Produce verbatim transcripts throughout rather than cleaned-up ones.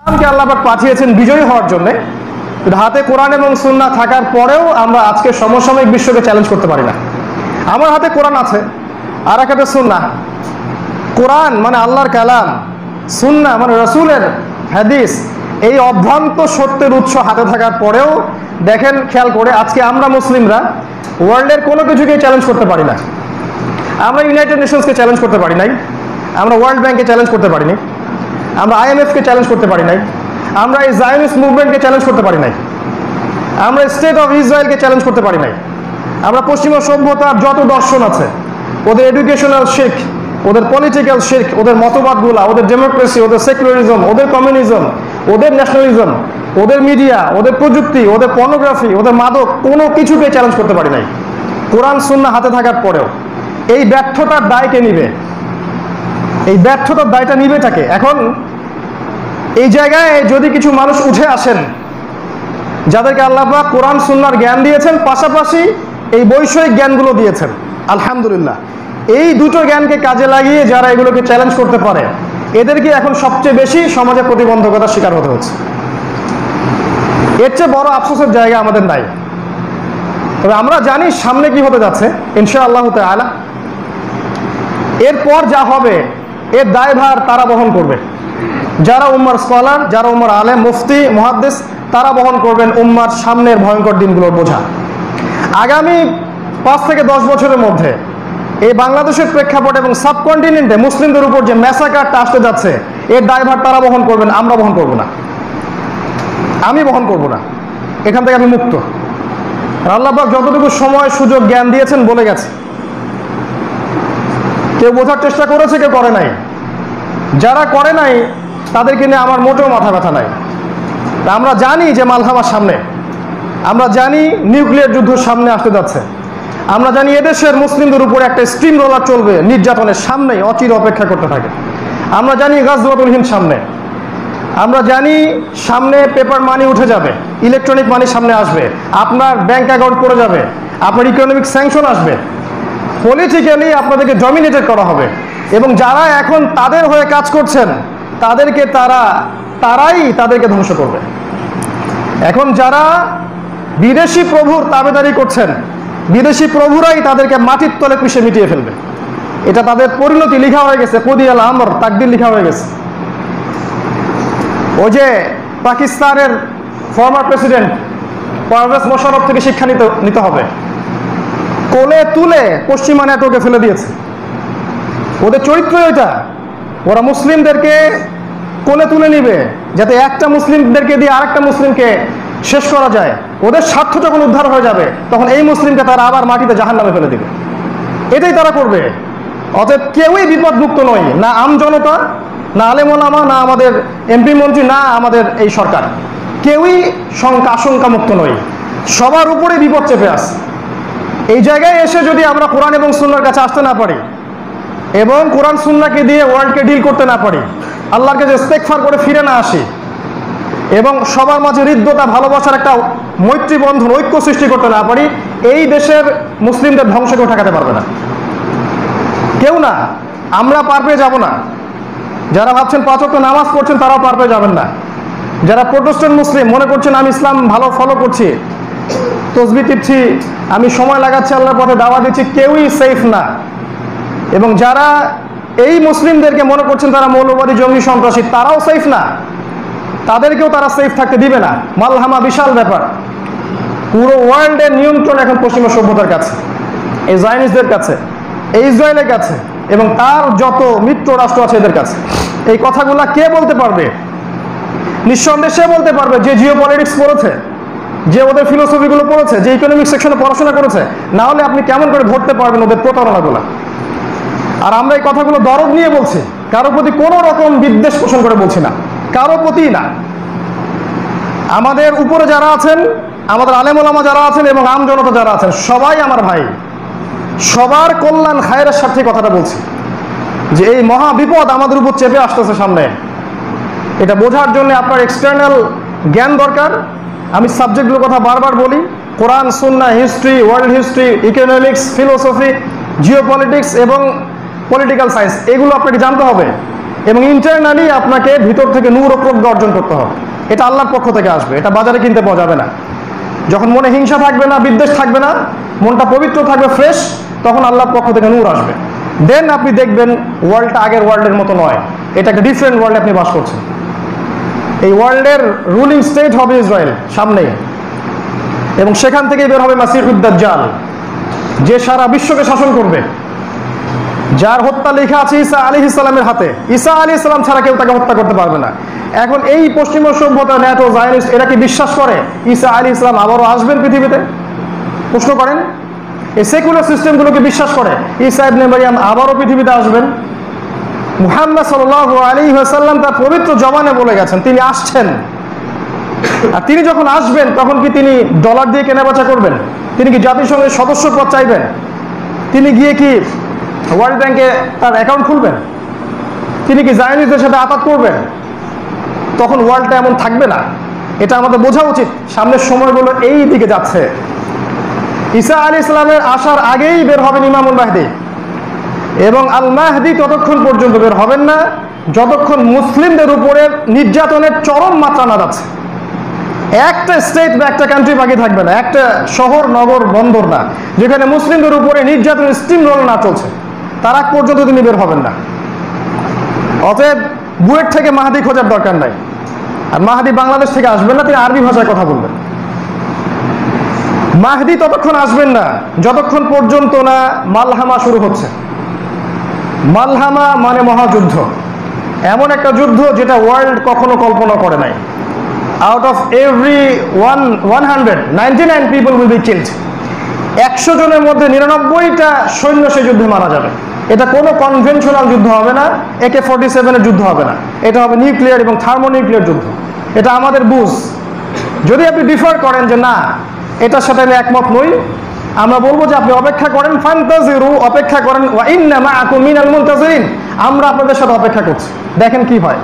ইসলামকে আল্লাহ পাক পাঠিয়েছেন বিজয়ী হওয়ার জন্য, কিন্তু হাতে কোরআন এবং সুন্নাহ থাকার পরেও আমরা আজকে সমসাময়িক বিশ্বকে চ্যালেঞ্জ করতে পারি না। আমার হাতে কোরআন আছে, আর এক হাতে সুন্নাহ। কোরআন মানে আল্লাহর কালাম, সুন্নাহ মানে রাসূলের হাদিস, এই অভ্রান্ত সত্যের উৎস হাতে থাকার পরেও দেখেন, খেয়াল করে, আজকে আমরা মুসলিমরা ওয়ার্ল্ডের কোনো কিছুকে চ্যালেঞ্জ করতে পারি না। আমরা ইউনাইটেড নেশনসকে চ্যালেঞ্জ করতে পারি নাই, আমরা ওয়ার্ল্ড ব্যাংককে চ্যালেঞ্জ করতে পারিনি, আমরা আইএমএফকে চ্যালেঞ্জ করতে পারি নাই, আমরা এই জায়নিস্ট মুভমেন্টকে চ্যালেঞ্জ করতে পারি নাই, আমরা স্টেট অফ ইসরায়েলকে চ্যালেঞ্জ করতে পারি নাই, আমরা পশ্চিমা সভ্যতার যত দর্শন আছে, ওদের এডুকেশনাল শিখ, ওদের পলিটিক্যাল শিখ, ওদের মতবাদগুলা, ওদের ডেমোক্রেসি, ওদের সেকুলারিজম, ওদের কমিউনিজম, ওদের ন্যাশনালিজম, ওদের মিডিয়া, ওদের প্রযুক্তি, ওদের পর্নোগ্রাফি, ওদের মাদক, কোনো কিছুকে চ্যালেঞ্জ করতে পারি নাই কোরআন সুন্নাহ হাতে থাকার পরেও। এই ব্যর্থতার দায় কে নিবে? এই ব্যর্থতার দায়টা নিবে থাকে। এখন এই জায়গায় যদি কিছু মানুষ উঠে আসেন যাদেরকে আল্লাহ পাক কোরআন সুন্নাহর জ্ঞান দিয়েছেন, পাশাপাশি এই বৈষয়িক জ্ঞানগুলো দিয়েছেন, আলহামদুলিল্লাহ, এই দুটো জ্ঞানকে কাজে লাগিয়ে যারা এগুলোকে চ্যালেঞ্জ করতে পারে, এদেরকে এখন সবচেয়ে বেশি সমাজে প্রতিবন্ধকতার শিকার হতে হচ্ছে। এর চেয়ে বড় আফসোসের জায়গা আমাদের নাই। তবে আমরা জানি সামনে কি হতে যাচ্ছে ইনশাআল্লাহ তাআলা। এরপর যা হবে এর দায়ভার তারা বহন করবে, যারা উম্মার স্কলার, যারা উম্মার আলেম, মুফতি, মুহাদ্দিস, তারা বহন করবেন উম্মার সামনের ভয়ঙ্কর দিনগুলোর বোঝা। আগামী পাঁচ থেকে দশ বছরের মধ্যে এই বাংলাদেশের প্রেক্ষাপট এবং সাবকন্টিনেন্টে মুসলিমদের উপর যে ম্যাসাকারটা আসতে যাচ্ছে, এর দায়ভার তারা বহন করবেন, আমরা বহন করব না, আমি বহন করব না। এখান থেকে আমি মুক্ত। আল্লাহ পাক যতটুকু সময় সুযোগ জ্ঞান দিয়েছেন বলে গেছে। কেউ বোঝার চেষ্টা করেছে, কেউ করে নাই। যারা করে নাই তাদেরকে নিয়ে আমার মোটেও মাথা ব্যথা নাই। আমরা জানি যে মালহামার সামনে, আমরা জানি নিউক্লিয়ার যুদ্ধ সামনে আসতে যাচ্ছে, আমরা জানি এদেশের মুসলিমদের উপরে একটা স্টিম রোলার চলবে নির্যাতনের সামনেই অচির অপেক্ষা করতে থাকে। আমরা জানি গাজওয়াতুল হিন্দ সামনে, আমরা জানি সামনে পেপার মানি উঠে যাবে, ইলেকট্রনিক মানি সামনে আসবে, আপনার ব্যাংক অ্যাকাউন্ট পড়ে যাবে, আপনার ইকোনমিক স্যাংশন আসবে, পলিটিক্যালি আপনাদেরকে ডমিনেটেড করা হবে। এবং যারা এখন তাদের হয়ে কাজ করছেন তাদেরকে তারা তারাই তাদেরকে ধ্বংস করবে। এখন যারা বিদেশি প্রভুর তাবেদারি করছেন, বিদেশি প্রভুরাই তাদেরকে মাটির তলে পিষে মিটিয়ে ফেলবে। এটা তাদের পরিণতি লিখা হয়ে গেছে, কদিয়াল আমর, তাকদির লিখা হয়ে গেছে। ওই যে পাকিস্তানের ফর্মার প্রেসিডেন্ট পারভেজ মোশাররফ থেকে শিক্ষা নিতে নিতে হবে। কোলে তুলে পশ্চিমা নেটওয়ার্কে ফেলে দিয়েছে। ওদের চরিত্র এটা, ওরা মুসলিমদেরকে কোলে তুলে নিবে যাতে একটা মুসলিমদেরকে দিয়ে আরেকটা মুসলিমকে শেষ করা যায়। ওদের স্বার্থ যখন উদ্ধার হয়ে যাবে তখন এই মুসলিমকে তারা আবার মাটিতে জাহান্নামে ফেলে দিবে। এটাই তারা করবে। অতএব কেউই বিপদমুক্ত নয়, না আম জনতা, না আলেম ওলামা, না আমাদের এমপি মন্ত্রী, না আমাদের এই সরকার, কেউই শঙ্কা আশঙ্কা মুক্ত নয়। সবার উপরে বিপদ চেপে আসে। এই জায়গায় এসে যদি আমরা কোরআন এবং সুন্নাহর কাছে আসতে না পারি এবং কোরআন সুন্নাহকে দিয়ে ওয়ার্ল্ডকে ডিল করতে না পারি, আল্লাহর কাছে ইস্তেগফার করে ফিরে না আসি এবং সবার মাঝে হৃদ্যতা, ভালোবাসার একটা মৈত্রী বন্ধন, ঐক্য সৃষ্টি করতে না পারি, এই দেশের মুসলিমদের ধ্বংস কেউ ঠেকাতে পারবে না, কেউ না। আমরা পার পেয়ে যাব না। যারা ভাবছেন পাঁচ ওয়াক্ত নামাজ পড়ছেন তারাও পার পেয়ে যাবেন না। যারা প্রোটেস্ট্যান্ট মুসলিম মনে করছেন আমি ইসলাম ভালো ফলো করছি, তসবিহ টিপছি, আমি সময় লাগাচ্ছি আল্লাহর পথে দাওয়া দিচ্ছি, কেউই সেফ না। এবং যারা এই মুসলিমদেরকে মনে করছেন তারা মৌলবাদী, জঙ্গি, সন্ত্রাসী, তারাও সেফ না। তাদেরকেও তারা সেফ থাকতে দিবে না। মালহামা বিশাল ব্যাপার। পুরো ওয়ার্ল্ডের নিয়ন্ত্রণ এখন পশ্চিমা সভ্যতার কাছে, এই জায়নিস্টদের কাছে, এই ইসরায়েলের কাছে এবং তার যত মিত্র রাষ্ট্র আছে এদের কাছে। এই কথাগুলা কে বলতে পারবে? নিঃসন্দেহে সে বলতে পারবে যে জিও পলিটিক্স পড়েছে, যে ওদের ফিলোসফিগুলো পড়েছে, যে ইকোনমিক সেকশনে পড়াশোনা করেছে। না হলে আপনি কেমন করে ধরতে পারবেন ওদের প্রতারণাগুলো? আর আমরা এই কথাগুলো দরদ নিয়ে বলছি, কারো প্রতি কোনো রকম বিদ্বেষ পোষণ করে বলছি না, কারো প্রতি না। আমাদের উপরে যারা আছেন, আমাদের আলেম ওলামা যারা আছেন এবং আম জনতা যারা আছেন, সবাই আমার ভাই, সবার কল্যাণ খায়ের স্বার্থে কথাটা বলছি যে এই মহা বিপদ আমাদের উপর চেপে আসতেছে সামনে। এটা বোঝার জন্য আপনার এক্সটার্নাল জ্ঞান দরকার। আমি সাবজেক্টগুলোর কথা বারবার বলি, কোরআন, সুন্নাহ, history, world history, economics, philosophy, geo politics এবং পলিটিক্যাল সায়েন্স, এগুলো আপনাকে জানতে হবে। এবং ইন্টারনালি আপনাকে ভিতর থেকে নূর ও প্রজ্ঞা অর্জন করতে হবে। এটা আল্লাহর পক্ষ থেকে আসবে, এটা বাজারে কিনতে পাওয়া যাবে না। যখন মনে হিংসা থাকবে না, বিদ্বেষ থাকবে না, মনটা পবিত্র থাকবে, ফ্রেশ, তখন আল্লাহর পক্ষ থেকে নূর আসবে। দেন আপনি দেখবেন ওয়ার্ল্ডটা আগের ওয়ার্ল্ডের মতো নয়, এটা একটা ডিফারেন্ট ওয়ার্ল্ডে আপনি বাস করছেন। এই ওয়ার্ল্ডের রুলিং স্টেট হবে ইসরায়েল সামনেই, এবং সেখান থেকেই বের হবে মাসিহুদ দাজ্জাল, যে সারা বিশ্বকে শাসন করবে, যার হত্যা লেখা আছে ঈসা আলাইহিস সালামের হাতে। ঈসা আলাইহিস সালাম ছাড়া কেউ তাকে হত্যা করতে পারবে না। এখন এই পশ্চিমা সভ্যতা, ন্যাটো, জায়নিস্ট, এরা কি বিশ্বাস করে ঈসা আলাইহিস সালাম আবারও আসবেন পৃথিবীতে? প্রশ্ন করেন। এই সেকুলার সিস্টেমগুলোকে বিশ্বাস করে ঈসা ইবনে মারইয়াম আবারও পৃথিবীতে আসবেন? মুহাম্মদ সাল্লাল্লাহু আলাইহি ওয়াসাল্লাম তার পবিত্র জবানে বলে গেছেন তিনি আসছেন। আর তিনি যখন আসবেন তখন কি তিনি ডলার দিয়ে কেনাবেচা করবেন? তিনি কি জাতিসংঘের সদস্য পদ চাইবেন? তিনি গিয়ে কি ওয়ার্ল্ড ব্যাংকে তার অ্যাকাউন্ট খুলবেন? তিনি কি জায়নিস্টদের সাথে আতাত করবেন? তখন ওয়ার্ল্ডটা এমন থাকবে না। এটা আমাদের বোঝা উচিত। সামনের সময়গুলো এই দিকে যাচ্ছে। ঈসা আলাইহিস সালামের আসার আগেই বের হবেন ইমামুল মাহদি, এবং আল মাহদি ততক্ষণ পর্যন্ত বের হবেন না যতক্ষণ মুসলিমদের উপরে নির্যাতনের চরম মাত্রা না যাচ্ছে। একটা স্টেট বা একটা কান্ট্রি বাকি থাকবে না, একটা শহর, নগর, বন্দর না, যেখানে মুসলিমদের উপরে নির্যাতনের স্টিম রোল না চলছে, তার আগ পর্যন্ত তিনি বের হবেন না। অতএব বুয়েট থেকে মাহাদি খোঁজার দরকার নাই। আর মাহাদি বাংলাদেশ থেকে আসবেন না, তিনি আরবি ভাষায় কথা বলবেন। মাহদি ততক্ষণ আসবেন না যতক্ষণ পর্যন্ত না মালহামা শুরু হচ্ছে। মালহামা মানে মহাযুদ্ধ, এমন একটা যুদ্ধ যেটা ওয়ার্ল্ড কখনো কল্পনা করে নাই। Out of every one one hundred ninety nine people will be killed. একশো জনের মধ্যে নিরানব্বইটা সৈন্য সেই যুদ্ধে মারা যাবে। এটা কোনো কনভেনশনাল যুদ্ধ হবে না, একে ফর্টি সেভেনের যুদ্ধ হবে না, এটা হবে নিউক্লিয়ার এবং থার্মোনিউক্লিয়ার যুদ্ধ। এটা আমাদের বুঝ। যদি আপনি ডিফার করেন যে না এটার সাথে আমি একমত নই, আমরা বলবো যে আপনি অপেক্ষা করেন, ফান্তাজিরু, অপেক্ষা করেন, ওয়া ইন্না মাআকুম মিনাল মুনতাজিরিন, আমরা আপনাদের সাথে অপেক্ষা করছি, দেখেন কি হয়।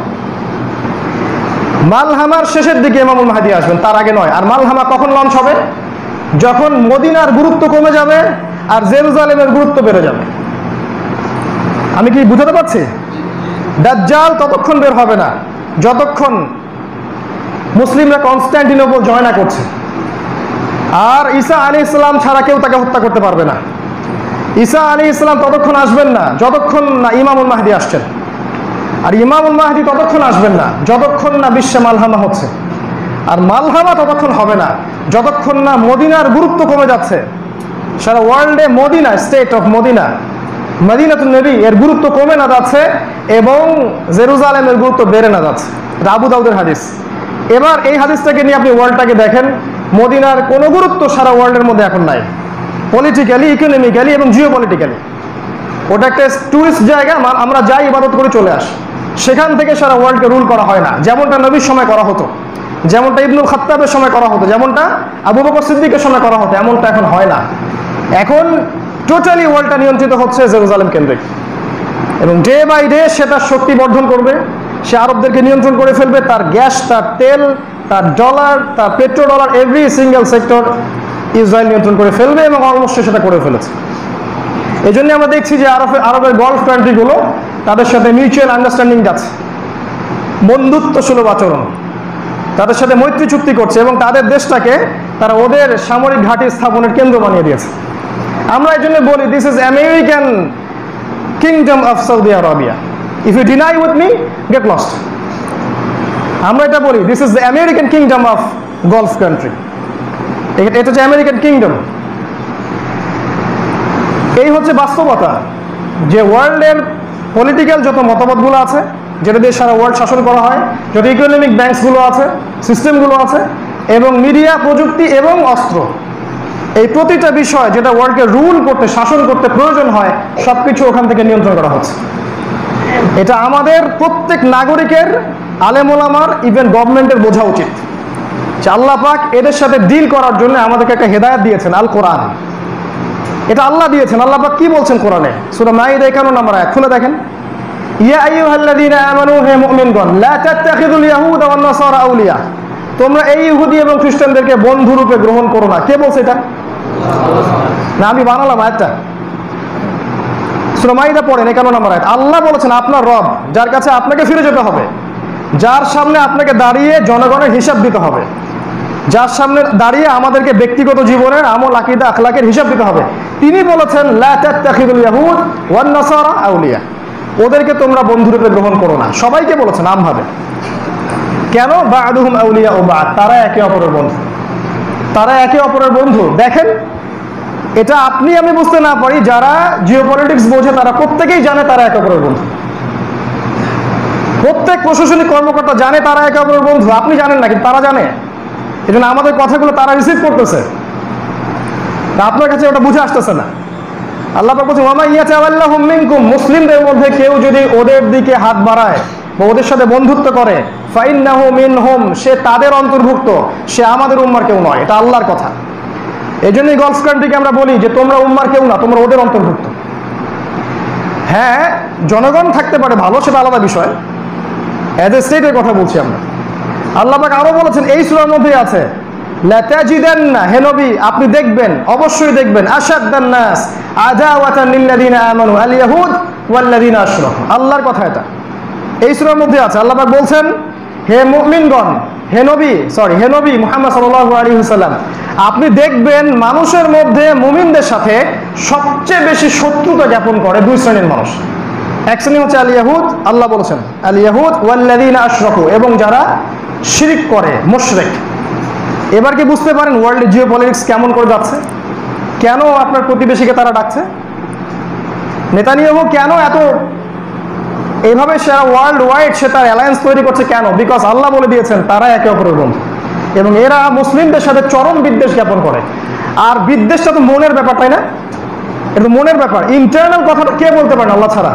মালহামার শেষের দিকে ইমামুল মাহদি আসবেন, তার আগে নয়। আর মালহামা কখন লঞ্চ হবে? যখন মদিনার গুরুত্ব কমে যাবে আর জেরুজালেমের গুরুত্ব বেড়ে যাবে। আমি কি বুঝাতে পারছি? দাজ্জাল ততক্ষণ বের হবে না যতক্ষণ মুসলিমরা কনস্ট্যান্টিনোপল জয় না করছে। আর ঈসা আলাইহিস সালাম ছাড়া কেউ তাকে হত্যা করতে পারবে না। ঈসা আলাইহিস সালাম ততক্ষণ আসবেন না যতক্ষণ না ইমামুল মাহদি আসছেন। আর ইমামুল মাহদি ততক্ষণ আসবেন না যতক্ষণ না বিশ্বে মালহামা হচ্ছে। আর মালহামা ততক্ষণ হবে না যতক্ষণ না মদিনার গুরুত্ব কমে যাচ্ছে। সারা ওয়ার্ল্ডে মদিনা, স্টেট অফ মদিনা, মদিনাতুন নবী, এর গুরুত্ব কমে না যাচ্ছে এবং জেরুজালেমের গুরুত্ব বেড়ে না যাচ্ছে। এটা আবু দাউদের হাদিস। এবার এই হাদিসটাকে নিয়ে আপনি ওয়ার্ল্ডটাকে দেখেন, মদিনার কোনো গুরুত্ব সারা ওয়ার্ল্ডের মধ্যে এখন নাই, পলিটিক্যালি, ইকোনমিক্যালি এবং জিও পলিটিক্যালি। ওটা একটা টুরিস্ট জায়গা, আমরা যাই ইবাদত করে চলে আসি, সেখান থেকে সারা ওয়ার্ল্ডকে রুল করা হয় না, যেমনটা নবীর সময় করা হতো, যেমনটা ইবনুল খাত্তাবের সময় করা হতো, যেমনটা আবু বকর সিদ্দিকের সময় করা হতো, এমনটা এখন হয় না। এখন টোটালি ওয়ার্ল্ডটা নিয়ন্ত্রিত হচ্ছে জেরুজালেম কেন্দ্রিক, এবং ডে বাই ডে সে তার শক্তি বর্ধন করবে, সে আরবদেরকে নিয়ন্ত্রণ করে ফেলবে। তার গ্যাস, তার তেল, তার ডলার, তার petro dollar, every single sector Israel নিয়ন্ত্রণ করে ফেলবে, এবং অলমোস্ট সেটা করে ফেলেছে। এই জন্য আমরা দেখছি যে আরব আরবের গলফ কান্ট্রিগুলো তাদের সাথে মিউচুয়াল আন্ডারস্ট্যান্ডিং যাচ্ছে, বন্ধুত্ব সুলভ আচরণ, তাদের সাথে মৈত্রী চুক্তি করছে, এবং তাদের দেশটাকে তারা ওদের সামরিক ঘাঁটি স্থাপনের কেন্দ্র বানিয়ে দিয়েছে। আমরা এই জন্য বলি this is American kingdom of Saudi Arabia, if you deny with me get lost. আমরা এটা বলি this is the American kingdom of Gulf country, এটা হচ্ছে আমেরিকান কিংডম। এই হচ্ছে বাস্তবতা, যে ওয়ার্ল্ডের পলিটিক্যাল যত মতবাদগুলো আছে, যেটা দিয়ে সারা ওয়ার্ল্ড শাসন করা হয়, যত ইকোনমিক ব্যাংকসগুলো আছে, সিস্টেমগুলো আছে, এবং মিডিয়া, প্রযুক্তি এবং অস্ত্র, এই প্রতিটা বিষয় যেটা ওয়ার্ল্ডকে রুল করতে, শাসন করতে প্রয়োজন হয়, সব কিছু ওখান থেকে নিয়ন্ত্রণ করা হচ্ছে। এটা আমাদের প্রত্যেক নাগরিকের, আলেম ওলামার, ইভেন গভর্নমেন্টের বোঝা উচিত যে আল্লাহ পাক এদের সাথে ডিল করার জন্য আমাদেরকে একটা হেদায়েত দিয়েছেন, আল কোরআন। এটা আল্লাহ দিয়েছেন। আল্লাহ পাক কি বলছেন কোরআনে? সূরা মাইদা একান্ন নম্বর আয়াত খুলে দেখেন। ইয়া আইয়ুহাল্লাযীনা আমানু, হে মুমিনগণ, লা তাত্তাখিযুল ইয়াহুদা ওয়ান নাসারা আউলিয়া, তোমরা এই ইহুদি এবং খ্রিস্টানদেরকে বন্ধু রূপে গ্রহণ করো না। কে বলছে এটা? না আমি বানালাম আয়াতটা। সূরা মাইদা পড়েন একান্ন নম্বর আয়াত। আল্লাহ বলেছেন আপনার রব, যার কাছে আপনাকে ফিরে যেতে হবে, যার সামনে আপনাকে দাঁড়িয়ে জনগণের হিসাব দিতে হবে, যার সামনে দাঁড়িয়ে আমাদেরকে ব্যক্তিগত জীবনের আমল আকীদা আখলাকের হিসাব দিতে হবে, তিনি বলেছেন লা তাত্তাখিযুল ইয়াহুদ ওয়ান নাসারা আউলিয়া, ওদেরকে তোমরা বন্ধুরূপে গ্রহণ করো না। সবাইকে বলেছেন আমভাবে। কেন? বা'দুহুম আউলিয়া ও বা'দ, তারা একে অপরের বন্ধু, তারা একে অপরের বন্ধু। দেখেন, এটা আপনি আমি বুঝতে না পারি, যারা জিওপলিটিক্স বোঝে তারা প্রত্যেকেই জানে তারা একে অপরের বন্ধু। প্রত্যেক প্রশাসনিক কর্মকর্তা জানে তারা একে অপরের বন্ধু। আপনি জানেন না, কিন্তু তারা জানে। এই জন্য আমাদের কথাগুলো তারা রিসিভ করতেছে, আপনার কাছে ওটা বুঝে আসতেছে না। আল্লাহ পাক বলছেন ওয়ামা ইয়াতাওয়াল্লাহুম মিনকুম, মুসলিমদের মধ্যে কেউ যদি ওদের দিকে হাত বাড়ায় বা ওদের সাথে বন্ধুত্ব করে, ফাইন্নাহু মিনহুম, সে তাদের অন্তর্ভুক্ত, সে আমাদের উম্মার কেউ নয়। এটা আল্লাহর কথা। এই জন্যই গলফ কান্ট্রিকে আমরা বলি যে তোমরা উম্মার কেউ না, তোমরা ওদের অন্তর্ভুক্ত। হ্যাঁ, জনগণ থাকতে পারে ভালো, সেটা আলাদা বিষয়। এজ এ স্টেটের কথা বলছি আমরা। আল্লাহ পাক আরো বলেছেন এই সূরার মধ্যেই আছে, লাতাজিদান্না, হে নবী আপনি দেখবেন, অবশ্যই দেখবেন, আশাদ্দান নাস আদাওয়াতান লিল্লাযিনা আমানু আল ইয়াহুদ ওয়াল্লাযিনা আশরাকু। আল্লাহর কথা এটা, এই সূরার মধ্যে আছে। আল্লাহ পাক বলছেন হে মুমিনগণ, হে নবী সরি হে নবী মুহাম্মদ সাল্লাল্লাহু আলাইহি ওয়াসাল্লাম, আপনি দেখবেন মানুষের মধ্যে মুমিনদের সাথে সবচেয়ে বেশি শত্রুতা জ্ঞাপন করে দুই শ্রেণীর মানুষ। এক শ্রেণী হচ্ছে আল ইয়াহুদ, আল্লাহ বলেছেন আল ইয়াহুদ ওয়াল্লাযিনা আশরাকু, এবং যারা শিরক করে, মুশরিক। এবার কি বুঝতে পারেন ওয়ার্ল্ডের জিওপলিটিক্স কেমন করে যাচ্ছে? কেন আপনার প্রতিবেশীকে তারা ডাকছে? নেতানিয়াহু কেন এত এইভাবে সারা ওয়ার্ল্ড ওয়াইড সে তার অ্যালায়েন্স তৈরি করছে? কেন? বিকজ আল্লাহ বলে দিয়েছেন তারা একে অপরের বন্ধু, এবং এরা মুসলিমদের সাথে চরম বিদ্বেষ জ্ঞাপন করে। আর বিদ্বেষটা তো মনের ব্যাপার, তাই না? এটা মনের ব্যাপার। ইন্টারনাল কথাটা কে বলতে পারেন? আল্লাহ ছাড়া।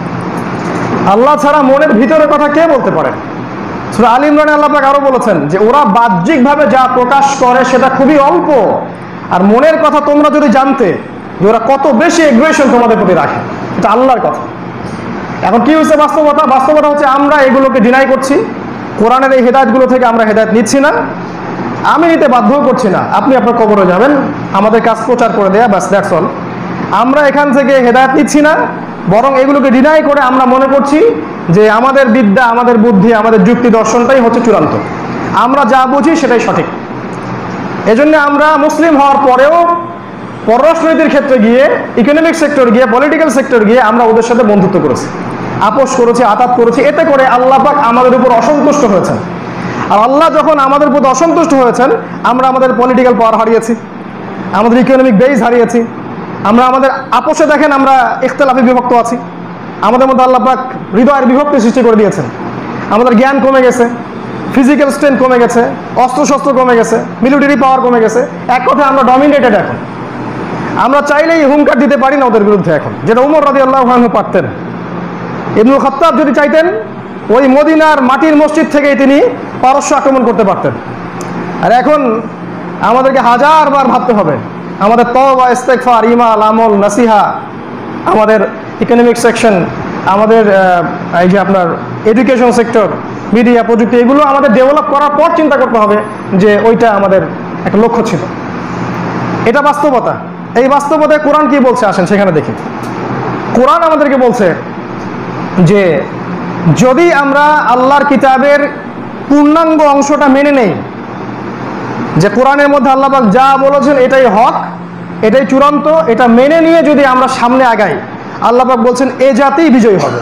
আল্লাহ ছাড়া মনের ভিতরের কথা কে বলতে পারে? সূরা আল ইমরানে আল্লাহ পাক আরো বলেছেন যে ওরা বাহ্যিকভাবে যা প্রকাশ করে সেটা খুবই অল্প, আর মনের কথা তোমরা যদি জানতে যে ওরা কত বেশি এগ্রেশন তোমাদের প্রতি রাখে। এটা আল্লাহর কথা। এখন কি হচ্ছে বাস্তবতা? বাস্তবতা হচ্ছে আমরা এগুলোকে ডিনাই করছি। কোরআনের এই হেদায়েতগুলো থেকে আমরা হেদায়েত নিচ্ছি না, আমি নিতে বাধ্য করছি না। আপনি আপনার কবরে যাবেন, আমাদের কাজ প্রচার করে দেয়া, বাস দ্যাটস অল। আমরা এখান থেকে হেদায়েত নিচ্ছি না, বরং এগুলোকে ডিনাই করে আমরা মনে করছি যে আমাদের বিদ্যা, আমাদের বুদ্ধি, আমাদের যুক্তি দর্শনটাই হচ্ছে চূড়ান্ত, আমরা যা বুঝি সেটাই সঠিক। এজন্য আমরা মুসলিম হওয়ার পরেও পররাষ্ট্রনীতির ক্ষেত্রে গিয়ে, ইকোনমিক সেক্টর গিয়ে, পলিটিক্যাল সেক্টর গিয়ে আমরা ওদের সাথে বন্ধুত্ব করেছি, আপোষ করেছি, আতাত করেছি। এতে করে আল্লাহ পাক আমাদের উপর অসন্তুষ্ট হয়েছেন। আর আল্লাহ যখন আমাদের উপর অসন্তুষ্ট হয়েছেন, আমরা আমাদের পলিটিক্যাল পাওয়ার হারিয়েছি, আমাদের ইকোনমিক বেস হারিয়েছি, আমরা আমাদের আপোষে দেখেন আমরা ইখতিলাফে বিভক্ত আছি। আমাদের মধ্যে আল্লাহ পাক হৃদয়ের বিভক্তি সৃষ্টি করে দিয়েছেন। আমাদের জ্ঞান কমে গেছে, ফিজিক্যাল স্ট্রেংথ কমে গেছে, অস্ত্রশস্ত্র কমে গেছে, মিলিটারি পাওয়ার কমে গেছে। এক কথায় আমরা ডমিনেটেড। এখন আমরা চাইলেই হুঙ্কার দিতে পারি না ওদের বিরুদ্ধে, এখন যেটা উমর রাদিয়াল্লাহু আনহু পারতেন। ইবনুল খাত্তাব যদি চাইতেন, ওই মদিনার মাটির মসজিদ থেকেই তিনি পারস্য আক্রমণ করতে পারতেন। আর এখন আমাদেরকে হাজার বার ভাবতে হবে। আমাদের তওবা, ইস্তেগফার, ঈমান, আমল, নসিহা, আমাদের ইকোনমিক সেকশন, আমাদের এই যে আপনার এডুকেশন সেক্টর, মিডিয়া, প্রযুক্তি, এগুলো আমাদের ডেভেলপ করার পর চিন্তা করতে হবে যে ওইটা আমাদের একটা লক্ষ্য ছিল। এটা বাস্তবতা। এই বাস্তবতায় কোরআন কি বলছে আসেন সেখানে দেখি। কোরআন আমাদেরকে বলছে যে যদি আমরা আল্লাহর কিতাবের পূর্ণাঙ্গ অংশটা মেনে নেই, যে কোরআনের মধ্যে আল্লাহ পাক যা বলেছেন এটাই হক, এটাই চূড়ান্ত, এটা মেনে নিয়ে যদি আমরা সামনে আগাই, আল্লাহ পাক বলছেন এ জাতিই বিজয়ী হবে।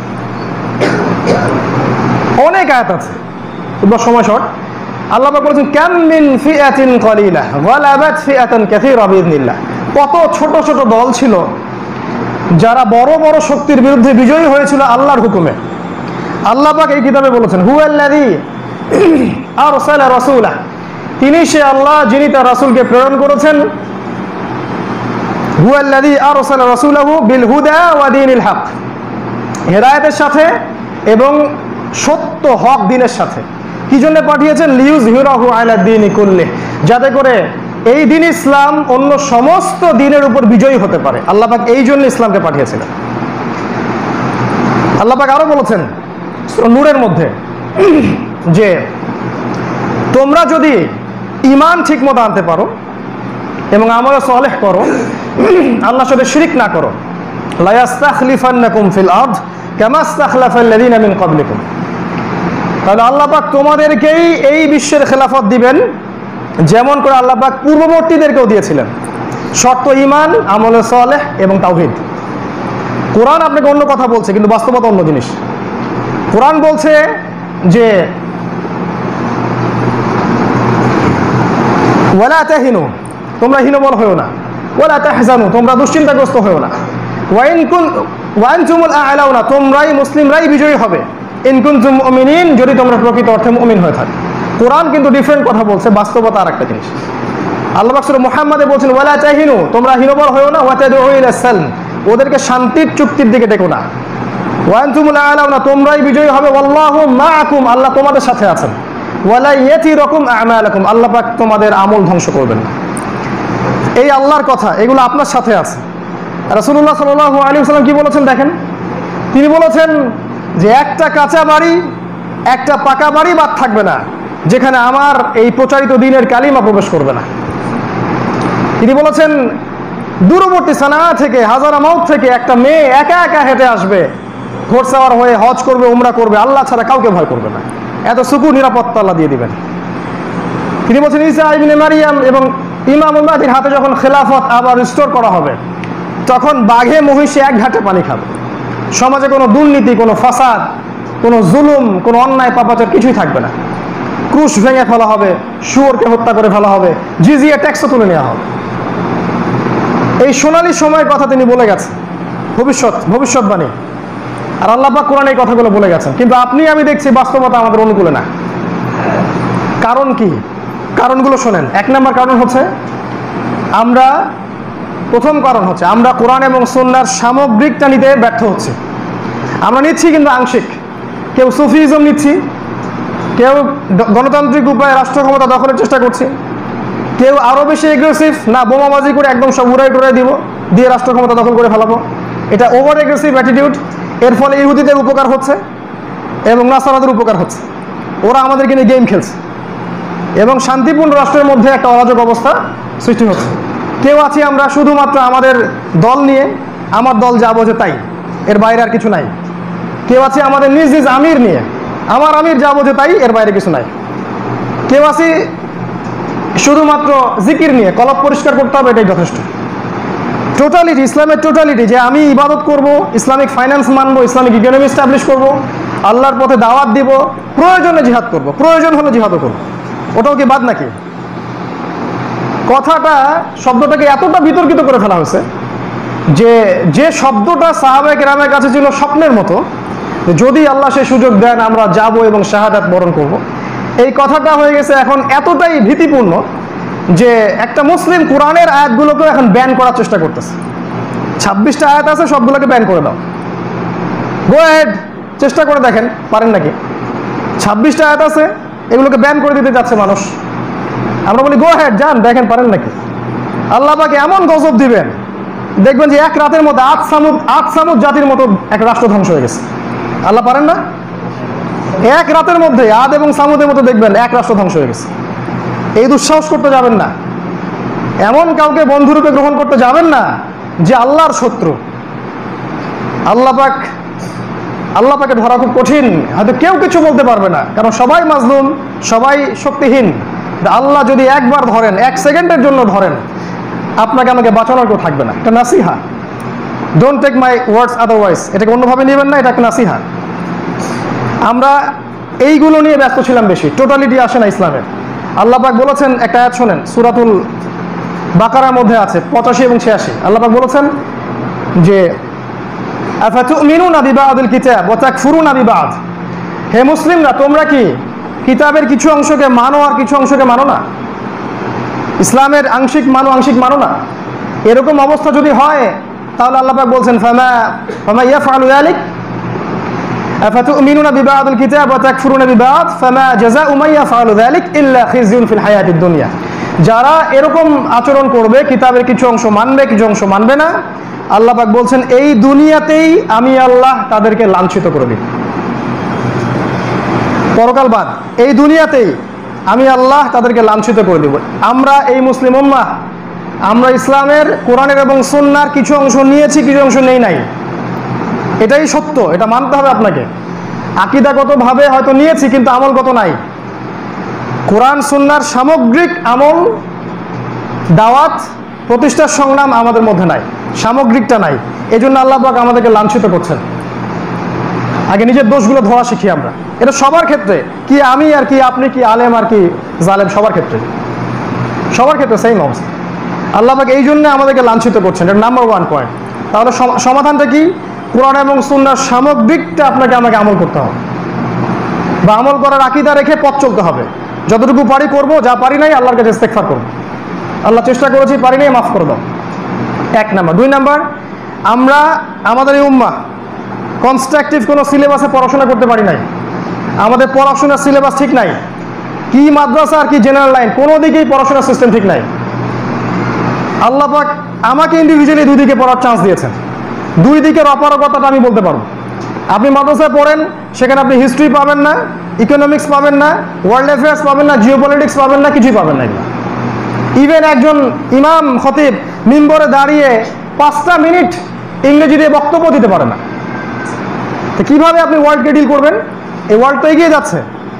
অনেক আয়াত আছে, কিন্তু সময় শর্ট। আল্লাহ পাক বলেছেন কাম মিন ফিআতিন কালিলা গালাবাত ফিআতান কাসীরা বিইذনিল্লাহ। কত ছোট ছোট দল ছিল যারা বড় বড় শক্তির বিরুদ্ধে বিজয়ী হয়েছিল আল্লাহর হুকুমে। আল্লাহ পাক এই কিতাবে বলেছেন হুয়াল্লাযী আরসালা রাসূলাহ, তিনি সে আল্লাহ যিনি তার রাসূলকে প্রেরণ করেছেন। হুয়াল্লাযী আরসালা রাসূলাহু বিল হুদা ওয়া দীনিল হক, হেদায়েতের সাথে এবং সত্য হক দিনের সাথে। কি জন্য পাঠিয়েছেন? লিইউযহিরাহু আলা দীনি কুল্লি, যাতে করে এই দিন ইসলাম অন্য সমস্ত দিনের উপর বিজয়ী হতে পারে। আল্লাহ পাক এই জন্য ইসলামকে পাঠিয়েছিলেন। আল্লাহ পাক আরো বলেছেন সূরা নূরের মধ্যে যে তোমরা যদি ঈমান ঠিকমতো আনতে পারো এবং আমল সালেহ করো, আল্লাহর সাথে শিরক না করো, লা ইয়াস্তাখলিফান্নাকুম ফিল আরদ কামা ইস্তাখলাফাল্লাযীনা মিন ক্বাবলিকুম। তাহলে আল্লাহ পাক তোমাদেরকেই এই বিশ্বের খেলাফত দিবেন যেমন করে আল্লাহ পাক পূর্ববর্তীদেরকেও দিয়েছিলেন। শর্ত ঈমান, আমলে সালেহ এবং তাওহীদ। কোরআন আপনাকে অন্য কথা বলছে, কিন্তু বাস্তবতা অন্য জিনিস। কোরআন বলছে যে ওয়ালা তাহিনু, তোমরা হীনবল হয়েও না, ওয়ালা তাহজানু, তোমরা দুশ্চিন্তাগ্রস্ত হয়েও না, ওয়া ইন কুন ওয়া আনতুমুল আ'লাউনা, তোমরাই মুসলিমরাই বিজয়ী হবে, ইন কুনতুম মুমিনিন, যদি তোমরা প্রকৃত অর্থে মুমিন হয়ে থাকো। কোরআন কিন্তু ডিফারেন্ট কথা বলছে, বাস্তবতা আরেকটা জিনিস। আল্লাহ পাক সূরা মুহাম্মাদে বলছেন ওয়ালা তাহিনু, তোমরা হীনবল হয়েও না, ওয়া তাদউ ইলা সালম, ওদেরকে শান্তির চুক্তির দিকে ডেকো না, ওয়া আনতুমুল আ'লাউনা, তোমরাই বিজয়ী হবে, ওয়াল্লাহু মাআকুম, আল্লাহ তোমাদের সাথে আছেন, ওয়ালা ইয়াতিরুকুম আ'মালাকুম, আল্লাহ পাক তোমাদের আমল ধ্বংস করবেন না। এই আল্লাহর কথা, এগুলো আপনার সাথে আছে। রাসূলুল্লাহ সাল্লাল্লাহু আলাইহি ওয়াসাল্লাম কি বলেছেন দেখেন, তিনি বলেছেন যে একটা কাঁচা বাড়ি, একটা পাকা বাড়ি বাদ থাকবে না যেখানে আমার এই প্রচারিত দ্বীনের কালিমা প্রবেশ করবে না। তিনি বলেছেন দূরবর্তী সানা থেকে, হাজারা মাউত থেকে একটা মেয়ে একা একা হেঁটে আসবে, ঘোড়সাওয়ার হয়ে হজ করবে, উমরা করবে, আল্লাহ ছাড়া কাউকে ভয় করবে না, এত সুকু নিরাপত্তা আল্লাহ দিয়ে দিবেন। তিনি বলছেন ঈসা ইবনে মারিয়াম এবং ইমাম মাহদির হাতে যখন খেলাফত আবার রিস্টোর করা হবে, তখন বাঘে মহিষে এক ঘাটে পানি খাবে, সমাজে কোনো দুর্নীতি, কোনো ফাসাদ, কোনো জুলুম, কোনো অন্যায় পাপাচার কিছুই থাকবে না। ক্রুশ ভেঙে ফেলা হবে, শুয়োরকে হত্যা করে ফেলা হবে, জিজিয়া ট্যাক্সও তুলে নেওয়া হবে। এই সোনালী সময়ের কথা তিনি বলে গেছেন, ভবিষ্যৎ ভবিষ্যৎবাণী। আর আল্লাহ পাক কোরআনে এই কথাগুলো বলে গেছেন, কিন্তু আপনি আমি দেখছি বাস্তবতা আমাদের অনুকূলে না। কারণ কি? কারণগুলো শোনেন। এক নম্বর কারণ হচ্ছে আমরা, প্রথম কারণ হচ্ছে আমরা কোরআন এবং সুন্নাহর সামগ্রিকটা নিতে ব্যর্থ হচ্ছি। আমরা নিচ্ছি কিন্তু আংশিক। কেউ সুফিজম নিচ্ছি, কেউ গণতান্ত্রিক উপায়ে রাষ্ট্র ক্ষমতা দখলের চেষ্টা করছি, কেউ আরো বেশি এগ্রেসিভ, না বোমাবাজি করে একদম সব উড়াই টুড়াই দিব, দিয়ে রাষ্ট্র ক্ষমতা দখল করে ফেলাবো। এটা ওভার এগ্রেসিভ অ্যাটিটিউড। এর ফলে ইহুদিদের উপকার হচ্ছে এবং নাসারাদের উপকার হচ্ছে। ওরা আমাদেরকে নিয়ে গেম খেলছে এবং শান্তিপূর্ণ রাষ্ট্রের মধ্যে একটা অরাজক অবস্থা সৃষ্টি হচ্ছে। কেউ আছি আমরা শুধুমাত্র আমাদের দল নিয়ে, আমার দল যা বোঝে তাই, এর বাইরে আর কিছু নাই। কেউ আছে আমাদের নিজ নিজ আমির নিয়ে, আমার আমির যা বোঝে তাই, এর বাইরে কিছু নাই। কেউ আছি শুধুমাত্র জিকির নিয়ে, কলব পরিষ্কার করতে হবে, এটাই যথেষ্ট। টোটালিটি, ইসলামের টোটালিটি, যে আমি ইবাদত করব, ইসলামিক ফাইন্যান্স মানবো, ইসলামিক ইকোনমি এস্টাবলিশ করব, আল্লাহর পথে দাওয়াত দিব, প্রয়োজনে জিহাদ করব, প্রয়োজন হলে জিহাদও করব, ওটাও কি বাদ নাকি? কথাটা, শব্দটাকে এতটা বিতর্কিত করে ফেলা হয়েছে যে যে শব্দটা সাহাবায়ে কেরামের কাছে ছিল স্বপ্নের মতো, যদি আল্লাহ সেই সুযোগ দেন আমরা যাব এবং শাহাদাত বরণ করব, এই কথাটা হয়ে গেছে এখন এতটাই ভীতিপূর্ণ যে একটা মুসলিম কোরআনের আয়াতগুলোকে এখন ব্যান করার চেষ্টা করতেছে। ছাব্বিশটা আয়াত আছে, সবগুলোকে ব্যান করে দাও, গো অ্যাহেড, চেষ্টা করে দেখেন পারেন নাকি। ছাব্বিশটা আয়াত আছে, এগুলোকে ব্যান করে দিতে যাচ্ছে মানুষ। আমরা বলি গো অ্যাহেড, যান, দেখেন পারেন নাকি। আল্লাহ পাক এমন গজব দিবেন, দেখবেন যে এক রাতের মধ্যে আট সামুদ আট সামুদ জাতির মতো এক রাষ্ট্র ধ্বংস হয়ে গেছে। আল্লাহ পারেন না? এক রাতের মধ্যে আদ এবং সামুদের মতো দেখবেন এক রাষ্ট্র ধ্বংস হয়ে গেছে। এই দুঃসাহস করতে যাবেন না, এমন কাউকে বন্ধুরূপে গ্রহণ করতে যাবেন না যে আল্লাহর শত্রু। আল্লাহ পাক আল্লাহ পাকে ধরা খুব কঠিন, হয়তো কেউ কিছু বলতে পারবে না, কারণ সবাই মাজলুম, সবাই শক্তিহীন। আল্লাহ যদি একবার ধরেন, এক সেকেন্ডের জন্য ধরেন, আপনাকে আমাকে বাঁচানোর কেউ থাকবে না। এটা নাসিহা, don't take my words otherwise, এটাকে অন্যভাবে নেবেন না, এটা একটা নাসিহা। আমরা এইগুলো নিয়ে ব্যস্ত ছিলাম বেশি, টোটালিটি আসে না ইসলামের। আল্লাহ পাক বলেছেন, একটা আয়াত শোনেন, সূরাতুল বাকারার মধ্যে আছে পঁচাশি এবং ছিয়াশি। আল্লাহ পাক বলেছেন যে আফাতুমিনুনা বিবাদিল কিতাব ওয়া তাকফুরুনা বিবাদ, হে মুসলিমরা তোমরা কি কিতাবের কিছু অংশকে মানো আর কিছু অংশকে মানো না? ইসলামের আংশিক মানো, আংশিক মানো না। এরকম অবস্থা যদি হয় তাহলে আল্লাহ পাক বলছেন ফামা ফামা ইয়াফআলু যালিক আফাতুমিনুনা বিবাদিল কিতাব ওয়া তাকফুরুনা বিবাদ ফামা জাযাউ মান ইয়াফআলু যালিক ইল্লা খিজয়ুন ফিল হায়াতিদ দুনিয়া। যারা এরকম আচরণ করবে, কিতাবের কিছু অংশ মানবে, কিছু অংশ মানবে না, আল্লাহ পাক বলছেন এই দুনিয়াতেই আমি আল্লাহ তাদেরকে লাঞ্ছিত করে দিই। পরকাল বাদ, এই দুনিয়াতেই আমি আল্লাহ তাদেরকে লাঞ্ছিত করে দেব। আমরা এই মুসলিম উম্মাহ, আমরা ইসলামের কোরআনের এবং সুন্নাহর কিছু অংশ নিয়েছি, কিছু অংশ নেই নাই, এটাই সত্য, এটা মানতে হবে আপনাকে। আকীদাগতভাবে হয়তো নিয়েছি কিন্তু আমলগত নাই। কোরআন সুন্নাহর সামগ্রিক আমল, দাওয়াত, প্রতিষ্ঠার সংগ্রাম আমাদের মধ্যে নাই, সামগ্রিকটা নাই। এই জন্য আল্লাহ পাক আমাদেরকে লাঞ্ছিত করছেন। আগে নিজের দোষগুলো ধরা শিখি আমরা, এটা সবার ক্ষেত্রে, কি আমি আর কি আপনি, কি আলেম আর কি জালেম, সবার ক্ষেত্রে, সবার ক্ষেত্রে সেম অবস্থা। আল্লাহ পাক এই জন্য আমাদেরকে লাঞ্ছিত করছেন, এটা নাম্বার ওয়ান পয়েন্ট। তাহলে সমাধানটা কি? কোরআন এবং সুন্নাহর সামগ্রিকটা আপনাকে আমাকে আমল করতে হবে, বা আমল করার আকীদা রেখে পথ চলতে হবে। যতটুকু পারি করবো, যা পারি নাই আল্লাহর কাছে ইস্তেগফার করবো, আল্লাহ চেষ্টা করেছি, পারি নাই, মাফ করে দাও, এক নাম্বার। দুই নাম্বার, আমরা আমাদের এই উম্মাহ কনস্ট্রাকটিভ কোনো সিলেবাসে পড়াশোনা করতে পারি নাই। আমাদের পড়াশোনার সিলেবাস ঠিক নাই, কি মাদ্রাসা আর কি জেনারেল লাইন, কোনো দিকেই পড়াশোনার সিস্টেম ঠিক নাই। আল্লাহ পাক আমাকে ইন্ডিভিজুয়ালি দুই দিকে পড়ার চান্স দিয়েছেন, দুই দিকের অপারগতাটা আমি বলতে পারবো। আপনি মাদ্রাসায় পড়েন, সেখানে আপনি হিস্ট্রি পাবেন না, ইকোনমিক্স পাবেন না, ওয়ার্ল্ড অ্যাফেয়ার্স পাবেন না, জিওপলিটিক্স পাবেন না, কিছুই পাবেন না। ইভেন একজন ইমাম খতিব মিম্বরে দাঁড়িয়ে পাঁচটা মিনিট ইংরেজি দিয়ে বক্তব্য দিতে পারে না। তো কিভাবে আপনি ওয়ার্ল্ডকে ডিল করবেন? এই ওয়ার্ল্ড তো এগিয়ে যাচ্ছে,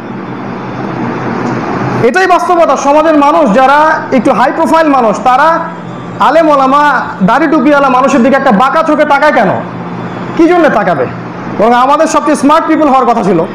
এটাই বাস্তবতা। সমাজের মানুষ যারা একটু হাই প্রোফাইল মানুষ, তারা আলেম ওলামা দাড়ি টুপিওয়ালা মানুষের দিকে একটা বাঁকা চোখে তাকায় কেন? কি জন্য তাকাবে? বরং আমাদের সবচেয়ে স্মার্ট পিপল হওয়ার কথা ছিল,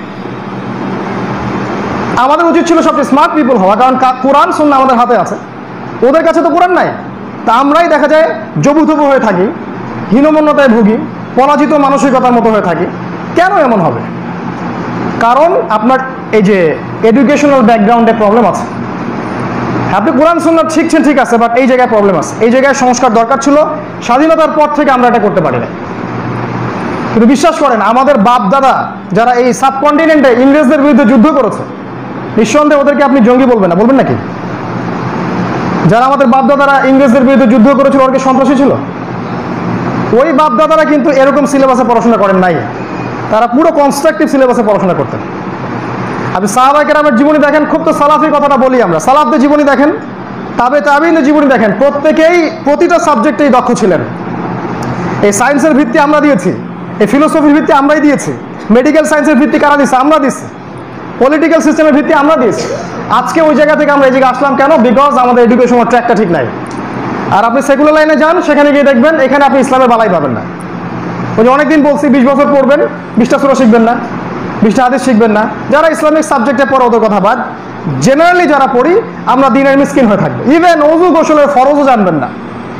আমাদের উচিত ছিল সবচেয়ে স্মার্ট পিপল হওয়া, কারণ কোরআন সুন্নাহ আমাদের হাতে আছে, ওদের কাছে তো কোরআন নাই। তা আমরাই দেখা যায় জবুথবু হয়ে থাকি, হীনমন্যতায় ভুগি, পরাজিত মানসিকতার মতো হয়ে থাকি। কেন এমন হবে? কারণ আপনার এই যে এডুকেশনাল ব্যাকগ্রাউন্ডে প্রবলেম আছে। আপনি কোরআন সুন্নাহ শিখছেন ঠিক আছে, বাট এই জায়গায় প্রবলেম আছে, এই জায়গায় সংস্কার দরকার ছিল। স্বাধীনতার পর থেকে আমরা এটা করতে পারি না। কিন্তু বিশ্বাস করেন, আমাদের বাপ দাদা যারা এই সাবকন্টিনেন্টে ইংরেজদের বিরুদ্ধে যুদ্ধ করেছে, নিঃসন্দেহে ওদেরকে আপনি জঙ্গি বলবেন না, বলবেন নাকি? যারা আমাদের বাপ দাদারা ইংরেজদের বিরুদ্ধে যুদ্ধ করেছিল, ওরা কি সন্ত্রাসী ছিল? ওই বাপ দাদারা কিন্তু এরকম সিলেবাসে পড়াশোনা করেন নাই, তারা পুরো কনস্ট্রাকটিভ সিলেবাসে পড়াশোনা করতেন। আপনি সাহাবায়ে কেরামের জীবনী দেখেন, খুব তো সালাফি কথাটা বলি আমরা, সালাফদের জীবনী দেখেন, তাবে তাবিঈনদের জীবনী দেখেন, প্রত্যেকেই প্রতিটা সাবজেক্টেই দক্ষ ছিলেন। এই সায়েন্সের ভিত্তি আমরা দিয়েছি, এই ফিলোসফির ভিত্তি আমরাই দিয়েছি, মেডিকেল সায়েন্সের ভিত্তি কারা দিচ্ছে? আমরা দিচ্ছি, পলিটিক্যাল সিস্টেমের ভিত্তি আমরা দিয়েছি। আজকে ওই জায়গা থেকে আমরা এই জায়গায় আসলাম কেন? বিকজ আমাদের এডুকেশনের ট্র্যাকটা ঠিক নাই। আর আপনি সেকুলার লাইনে যান, সেখানে গিয়ে দেখবেন এখানে আপনি ইসলামের বালাই পাবেন না। ওই যে অনেকদিন বলছি, বিশ বছর পড়বেন, বিশটা সূরা শিখবেন না, বিশটা হাদিস শিখবেন না। যারা ইসলামিক সাবজেক্টে পড়ে ওদের কথা বাদ, জেনারেলি যারা পড়ি আমরা দিনের মিসকিন হয়ে থাকবো। ইভেন ওযু গোসলের ফরজও জানবেন না।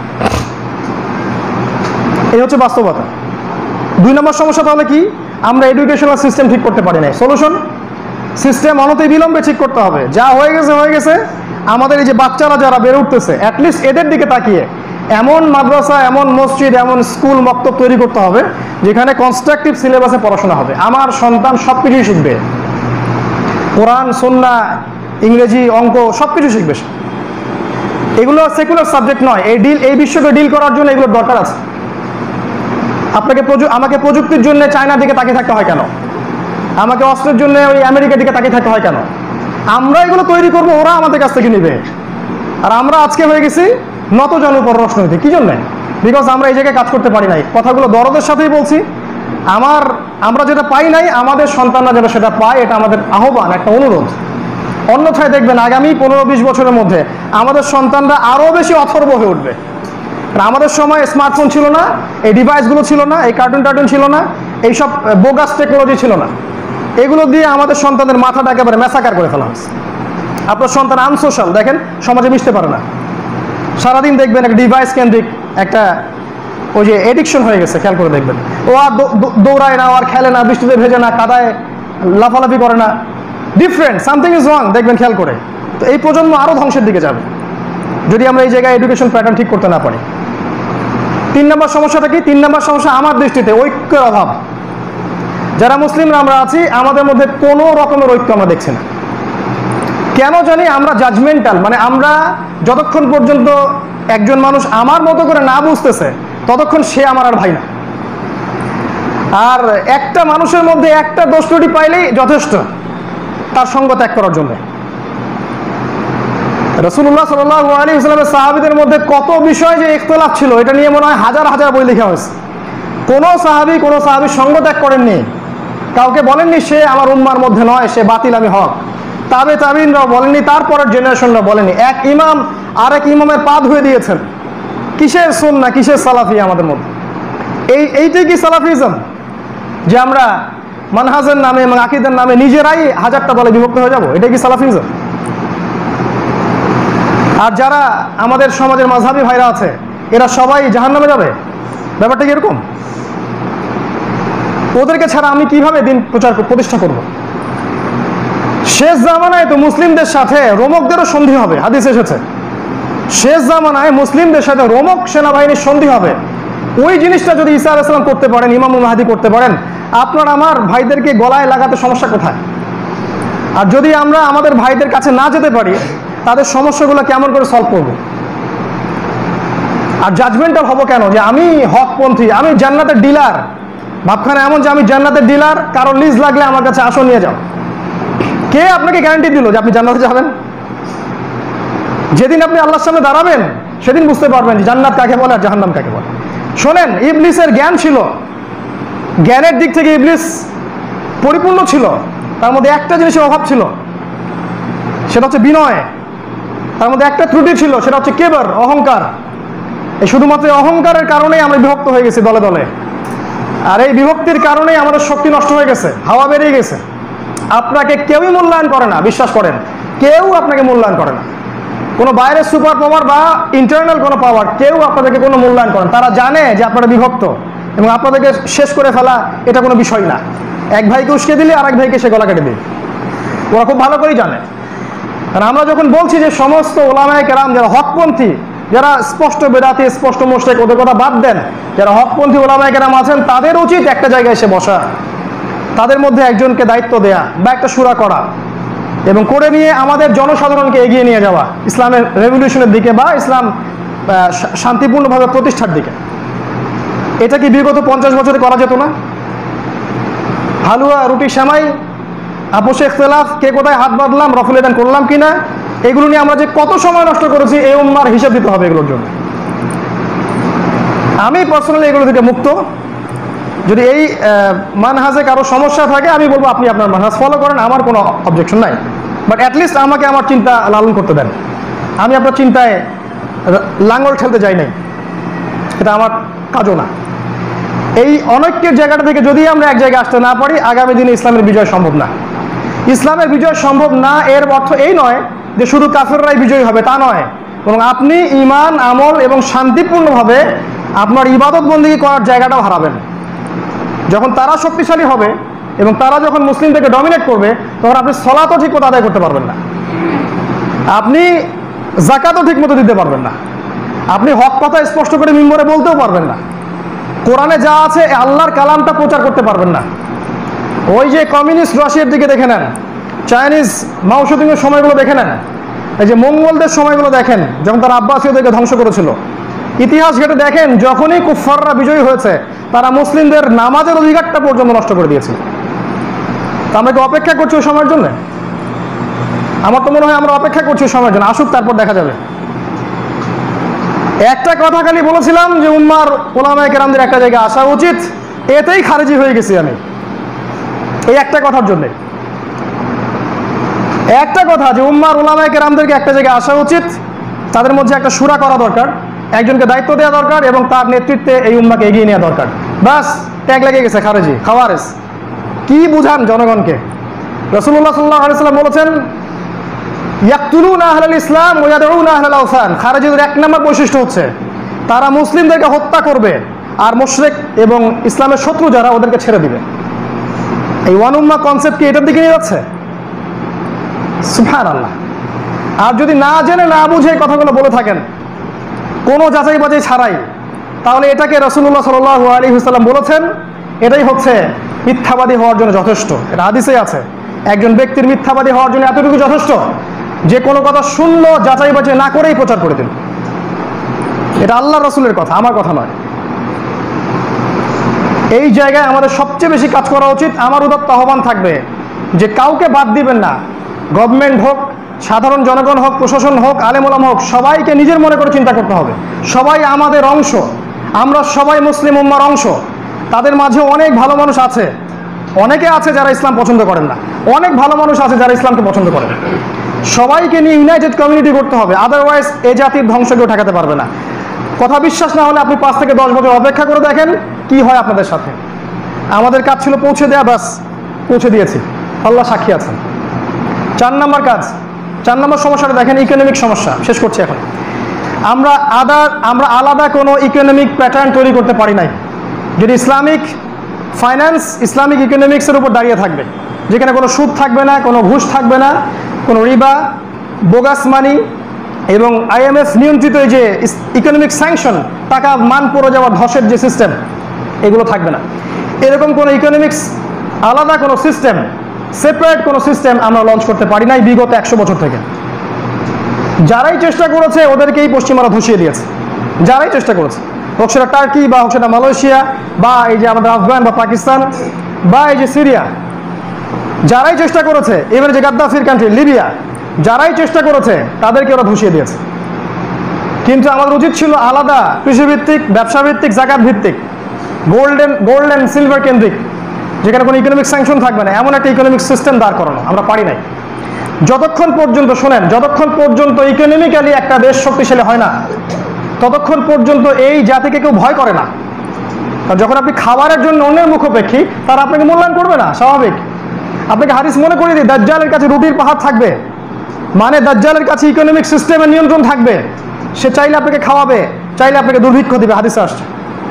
এই হচ্ছে বাস্তবতা। দুই নম্বর সমস্যা তাহলে কি? আমরা এডুকেশনাল সিস্টেম ঠিক করতে পারি না। সলিউশন, সিস্টেম অনতি বিলম্বে ঠিক করতে হবে। যা হয়ে গেছে হয়ে গেছে। আমাদের এই যে বাচ্চারা যারা বেড়ে উঠতেছে, অ্যাটলিস্ট এদের দিকে তাকিয়ে এমন মাদ্রাসা, এমন মসজিদ, এমন স্কুল মক্তব তৈরি করতে হবে যেখানে কনস্ট্রাকটিভ সিলেবাসে পড়াশোনা হবে। আমার সন্তান সব কিছুই শিখবে, কোরআন সুন্নাহ, ইংরেজি, অঙ্ক সব কিছু শিখবে। এগুলো সেকুলার সাবজেক্ট নয়। এই ডিল, এই বিশ্বকে ডিল করার জন্য এগুলোর দরকার আছে। আপনাকে আমাকে প্রযুক্তির জন্য চায়নার দিকে তাকিয়ে থাকতে হয় কেন? আমাকে অস্ত্রের জন্য ওই আমেরিকার দিকে তাকিয়ে থাকতে হয় কেন? আমরা এগুলো তৈরি করবো, ওরা আমাদের কাছ থেকে নিবে। আর আমরা আজকে হয়ে গেছি নত জনপর রাজনীতি। কি জন্য? বিকজ আমরা এই জায়গায় কাজ করতে পারি নাই। কথাগুলো দরদের সাথেই বলছি। আমার আমরা যেটা পাই নাই, আমাদের সন্তানরা যেটা সেটা পায়, এটা আমাদের আহ্বান, একটা অনুরোধ। অন্যথায় দেখবেন আগামী পনেরো বিশ বছরের মধ্যে আমাদের সন্তানরা আরো বেশি অথর্ব হয়ে উঠবে। আমাদের সময় স্মার্টফোন ছিল না, এই ডিভাইসগুলো ছিল না, এই কার্টুন টার্টুন ছিল না, এইসব বোগাস টেকনোলজি ছিল না। এগুলো দিয়ে আমাদের সন্তানদের মাথাটা একেবারে ম্যাসাকার করে ফেলা হচ্ছে। আপনার সন্তান আনসোশ্যাল, দেখেন সমাজে মিশতে পারে না, সারাদিন দেখবেন একটা ডিভাইস কেন্দ্রিক একটা ওই যে এডিকশন হয়ে গেছে। খেয়াল করে দেখবেন, ও আর দৌড়ায় না, ও আর খেলে না, বৃষ্টিতে ভেজে না, কাদায় লাফালাফি করে না। ডিফারেন্ট, সামথিং ইজ রং, দেখবেন খেয়াল করে। তো এই প্রজন্ম আরো ধ্বংসের দিকে যাবে যদি আমরা এই জায়গায় এডুকেশন প্যাটার্ন ঠিক করতে না পারি। তিন নম্বর সমস্যাটা কি? তিন নম্বর সমস্যা আমার দৃষ্টিতে ঐক্যের অভাব। যারা মুসলিমরা আমরা আছি, আমাদের মধ্যে কোনো রকমের ঐক্য আমরা দেখছি না। কেন জানি আমরা জাজমেন্টাল, মানে আমরা যতক্ষণ পর্যন্ত একজন মানুষ আমার মতো করে না বুঝতেছে ততক্ষণ সে আমার আর ভাই না। আর একটা মানুষের মধ্যে একটা দোষ ত্রুটি পাইলেই যথেষ্ট তার সঙ্গ ত্যাগ করার জন্য। রাসূলুল্লাহ সাল্লাল্লাহু আলাইহি ওয়াসাল্লামের সাহাবীদের মধ্যে কত বিষয় যে ইখতিলাফ ছিল, এটা নিয়ে মনে হয় হাজার হাজার বই লেখা হয়েছে। কোনো সাহাবী কোনো সাহাবীর সঙ্গ ত্যাগ করেননি, কাউকে বলেননি সে আমার উম্মার মধ্যে নয়, সে বাতিল আমি হক। তাবে তাবিনরাও বলেননি, তারপরের জেনারেশনরা বলেনি। এক ইমাম আরেক ইমামের পা ধুয়ে দিয়েছেন। কিসের সুন্নাহ, কিসের সালাফি আমাদের মধ্যে? এই এইটাই কি সালাফিজম, যে আমরা মানহাজের নামে এবং আকীদার নামে নিজেরাই হাজারটা দলে বিভক্ত হয়ে যাব? এটাই কি সালাফিজম? আর যারা আমাদের সমাজের মাযহাবী ভাইরা আছে, এরা সবাই জাহান্নামে যাবে? ব্যাপারটা কি এরকম? ওদেরকে ছাড়া আমি কিভাবে দিন প্রচার প্রতিষ্ঠা করব? শেষ জামানায় তো মুসলিমদের সাথে রোমকদেরও সন্ধি হবে, হাদিস এসেছে। শেষ জামানায় মুসলিমদের সাথে রোমক সেনাবাহিনীর সন্ধি হবে। ওই জিনিসটা যদি ঈসা আলাইহিস সালাম করতে পারেন, ইমামুল মাহদী করতে পারেন, আপনার আমার ভাইদেরকে গলায় লাগাতে সমস্যা কোথায়? আর যদি আমরা আমাদের ভাইদের কাছে না যেতে পারি, তাদের সমস্যাগুলো কেমন করে সলভ করব? আর জাজমেন্টাল হব কেন যে আমি হকপন্থী, আমি জান্নাতের ডিলার? ভাবখানা এমন যে আমি জান্নাতের ডিলার, কারো লিজ লাগলে আমার কাছে আসো, নিয়ে যাও। কে আপনাকে গ্যারান্টি দিল যে আপনি জান্নাতে যাবেন? যেদিন আপনি আল্লাহর সামনে দাঁড়াবেন, সেদিন বুঝতে পারবেন যে জান্নাত কাকে বলে আর জাহান্নাম কাকে বলে। শোনেন, ইবলিসের জ্ঞান ছিল, জ্ঞানের দিক থেকে ইবলিস পরিপূর্ণ ছিল। তার মধ্যে একটা জিনিসের অভাব ছিল, সেটা হচ্ছে বিনয়। তার মধ্যে একটা ত্রুটি ছিল, সেটা হচ্ছে কেবর, অহংকার। এই শুধুমাত্র অহংকারের কারণেই আমরা বিভক্ত হয়ে গেছি দলে দলে। আর এই বিভক্তির কারণেই আমাদের শক্তি নষ্ট হয়ে গেছে, হাওয়া বেরিয়ে গেছে। আপনাকে কেউই মূল্যায়ন করে না, বিশ্বাস করেন, কেউ আপনাকে মূল্যায়ন করে না। কোনো বাইরের সুপার পাওয়ার বা ইন্টারনাল কোনো পাওয়ার, কেউ আপনাদেরকে কোনো মূল্যায়ন করেন। তারা জানে যে আপনারা বিভক্ত, এবং আপনাদেরকে শেষ করে ফেলা এটা কোনো বিষয় না। এক ভাইকে উস্কে দিলে আর এক ভাইকে সে গলা কেটে দিবে, ওরা খুব ভালো করেই জানে। কারণ আমরা যখন বলছি যে সমস্ত ওলামায়ে কেরাম যারা হকপন্থী, যারা স্পষ্ট বেদাতি, স্পষ্ট মুশরিক, ওদের কথা বাদ দেন, যারা হকপন্থী ওলামায়ে কেরাম আছেন, তাদের উচিত একটা জায়গায় এসে বসা, তাদের মধ্যে একজনকে দায়িত্ব দেয়া বা একটা শুরা করা, এবং করে নিয়ে আমাদের জনসাধারণকে এগিয়ে নিয়ে যাওয়া ইসলামের রেভলিউশনের দিকে বা ইসলাম শান্তিপূর্ণভাবে প্রতিষ্ঠার দিকে। এটা কি বিগত পঞ্চাশ বছরে করা যেত না? হালুয়া, রুটি, সেমাই, আপোষে ইখতিলাফ, কে কোথায় হাত বাঁধলাম, রফুল এদান করলাম কিনা, এগুলো নিয়ে আমরা যে কত সময় নষ্ট করেছি, এই উম্মার হিসাব দিতে হবে এগুলোর জন্য। আমি পার্সোনালি এগুলো থেকে মুক্ত। যদি এই মানহাজে কারো সমস্যা থাকে, আমি বলবো আপনি আপনার মানহাজ ফলো করেন, আমার কোনো অবজেকশন নাই। বাট অ্যাটলিস্ট আমাকে আমার চিন্তা লালন করতে দেন। আমি আপনার চিন্তায় লাঙ্গল ঠেলতে যাই নাই, এটা আমার কাজও না। এই অনৈক্যের জায়গাটা থেকে যদি আমরা এক জায়গায় আসতে না পারি, আগামী দিনে ইসলামের বিজয় সম্ভব না। ইসলামের বিজয় সম্ভব না এর অর্থ এই নয় যে শুধু কাফেররাই বিজয়ী হবে, তা নয়। এবং আপনি ঈমান, আমল এবং শান্তিপূর্ণভাবে আপনার ইবাদত বন্দেগী করার জায়গাটাও হারাবেন। যখন তারা শক্তিশালী হবে এবং তারা যখন মুসলিমদেরকে ডমিনেট করবে, তখন আপনি সলাতও ঠিক মতো আদায় করতে পারবেন না, আপনি যাকাতও ঠিক মতো দিতে পারবেন না, আপনি হক কথা স্পষ্ট করে মিম্বরে বলতেও পারবেন না, কোরআনে যা আছে আল্লাহর কালামটা প্রচার করতে পারবেন না। ওই যে কমিউনিস্ট রাশিয়ার দিকে দেখে নেন, চাইনিজ মাও সেতুংয়ের সময়গুলো দেখে নেন, এই যে মঙ্গলদের সময়গুলো দেখেন, যখন তারা আব্বাসীয়দেরকে ধ্বংস করেছিল। ইতিহাস ঘেটে দেখেন, যখনই কুফফাররা বিজয়ী হয়েছে, তারা মুসলিমদের নামাজের অধিকারটা পর্যন্ত নষ্ট করে দিয়েছিল। আমরা কি অপেক্ষা করছি ওই সময়ের জন্য? আমার তো মনে হয় আমরা অপেক্ষা করছি ওই সময়ের জন্য, আসুক, তারপর দেখা যাবে। একটা কথা খালি বলেছিলাম যে উম্মার ওলামায়ে কেরামদের একটা জায়গায় আসা উচিত, এতেই খারিজি হয়ে গেছি আমি, এই একটা কথার জন্য। একটা কথা যে উম্মার ওলামায়ে কেরামদেরকে একটা জায়গায় আসা উচিত, তাদের মধ্যে একটা শুরা করা দরকার, একজনকে দায়িত্ব দেওয়া দরকার, এবং তার নেতৃত্বে এই উম্মাকে এগিয়ে নেওয়া দরকার। বাস, ট্যাগ লেগে গেছে খারেজি, খাওয়ারেজ। কি বুঝান জনগণকে? রাসূলুল্লাহ সাল্লাল্লাহু আলাইহি ওয়াসাল্লাম বলেছেন, ইয়াকতুলুনা আহলাল ইসলাম ওয়া ইয়াদউনা আহলাল আওসান। খারেজিদের এক নম্বর বৈশিষ্ট্য হচ্ছে তারা মুসলিমদেরকে হত্যা করবে, আর মুশরিক এবং ইসলামের শত্রু যারা, ওদেরকে ছেড়ে দিবে। এই ওয়ান উম্মাহ কনসেপ্ট কি এটার দিকে নিয়ে যাচ্ছে? সুবহানাল্লাহ। আর যদি না জেনে না বুঝে এই কথাগুলো বলে থাকেন, কোনো যাচাই বাছাই ছাড়াই, তাহলে এটাকে রাসূলুল্লাহ সাল্লাল্লাহু আলাইহি ওয়াসাল্লাম বলেছেন, এটাই হচ্ছে মিথ্যাবাদী হওয়ার জন্য যথেষ্ট। এটা হাদিসে আছে, একজন ব্যক্তির মিথ্যাবাদী হওয়ার জন্য এতটুকু যথেষ্ট যে কোনো কথা শুনলো, যাচাই বাছাই না করেই প্রচার করে দিল। এটা আল্লাহর রাসূলের কথা, আমার কথা নয়। এই জায়গায় আমাদের সবচেয়ে বেশি কাজ করা উচিত। আমার উদাত্ত আহ্বান থাকবে যে কাউকে বাদ দিবেন না, গভর্নমেন্ট হোক, সাধারণ জনগণ হোক, প্রশাসন হোক, আলেম ওলামা হোক, সবাইকে নিজের মনে করে চিন্তা করতে হবে। সবাই আমাদের অংশ, আমরা সবাই মুসলিম উম্মার অংশ। তাদের মাঝে অনেক ভালো মানুষ আছে, অনেকে আছে যারা ইসলাম পছন্দ করেন না, অনেক ভালো মানুষ আছে যারা ইসলামকে পছন্দ করেন। সবাইকে নিয়ে ইউনাইটেড কমিউনিটি করতে হবে, আদারওয়াইজ এ জাতির ধ্বংস কেউ ঠেকাতে পারবে না। কথা বিশ্বাস না হলে আপনি পাঁচ থেকে দশ বছর অপেক্ষা করে দেখেন কি হয় আপনাদের সাথে। আমাদের কাজ ছিল পৌঁছে দেয়া, ব্যাস পৌঁছে দিয়েছি, আল্লাহ সাক্ষী আছেন। চার নম্বর কাজ, চার নম্বর সমস্যাটা দেখেন, ইকোনমিক সমস্যা। শেষ করছি এখন। আমরা আদার আমরা আলাদা কোনো ইকোনমিক প্যাটার্ন তৈরি করতে পারি নাই। যদি ইসলামিক ফাইন্যান্স, ইসলামিক ইকোনমিক্সের উপর দাঁড়িয়ে থাকবে, যেখানে কোনো সুদ থাকবে না, কোনো ঘুষ থাকবে না, কোনো রিবা, বোগাস মানি এবং আইএমএফ নিয়ন্ত্রিত এই যে ইকোনমিক স্যাংশন, টাকা মান পড়ে যাওয়া ধসের যে সিস্টেম, এগুলো থাকবে না। এরকম কোনো ইকোনমিক্স আলাদা কোনো সিস্টেম, সেপারেট কোনো সিস্টেম আমরা লঞ্চ করতে পারি নাই বিগত একশো বছর থেকে। যারাই চেষ্টা করেছে ওদেরকেই পশ্চিমারা ধসিয়ে দিয়েছে, যারাই চেষ্টা করেছে, হোক সেটা টার্কি বা হোক সেটা মালয়েশিয়া বা এই যে আমাদের আফগান বা পাকিস্তান বা এই যে সিরিয়া, যারাই চেষ্টা করেছে, এবার যে গাদ্দাফির কান্ট্রি লিবিয়া, যারাই চেষ্টা করেছে তাদেরকে ওরা ধসিয়ে দিয়েছে। কিন্তু আমাদের উচিত ছিল আলাদা কৃষিভিত্তিক, ব্যবসা ভিত্তিক, জাকাত ভিত্তিক, গোল্ডেন গোল্ড অ্যান্ড সিলভার কেন্দ্রিক, যেখানে কোনো ইকোনমিক স্যাংশন থাকবে না, এমন একটা ইকোনমিক সিস্টেম দাঁড় করানো। আমরা পারি নাই। যতক্ষণ পর্যন্ত, শোনেন, যতক্ষণ পর্যন্ত ইকোনমিক্যালি একটা দেশ শক্তিশালী হয় না, ততক্ষণ পর্যন্ত এই জাতিকে কেউ ভয় করে না। কারণ যখন আপনি খাবারের জন্য অন্যের মুখোপেক্ষী, তারা আপনাকে মূল্যায়ন করবে না, স্বাভাবিক। আপনাকে হাদিস মনে করিয়ে দিই, দাজ্জালের কাছে রুটির পাহাড় থাকবে, মানে দাজ্জালের কাছে ইকোনমিক সিস্টেমের নিয়ন্ত্রণ থাকবে। সে চাইলে আপনাকে খাওয়াবে, চাইলে আপনাকে দুর্ভিক্ষ দিবে, হাদিসে আসছে।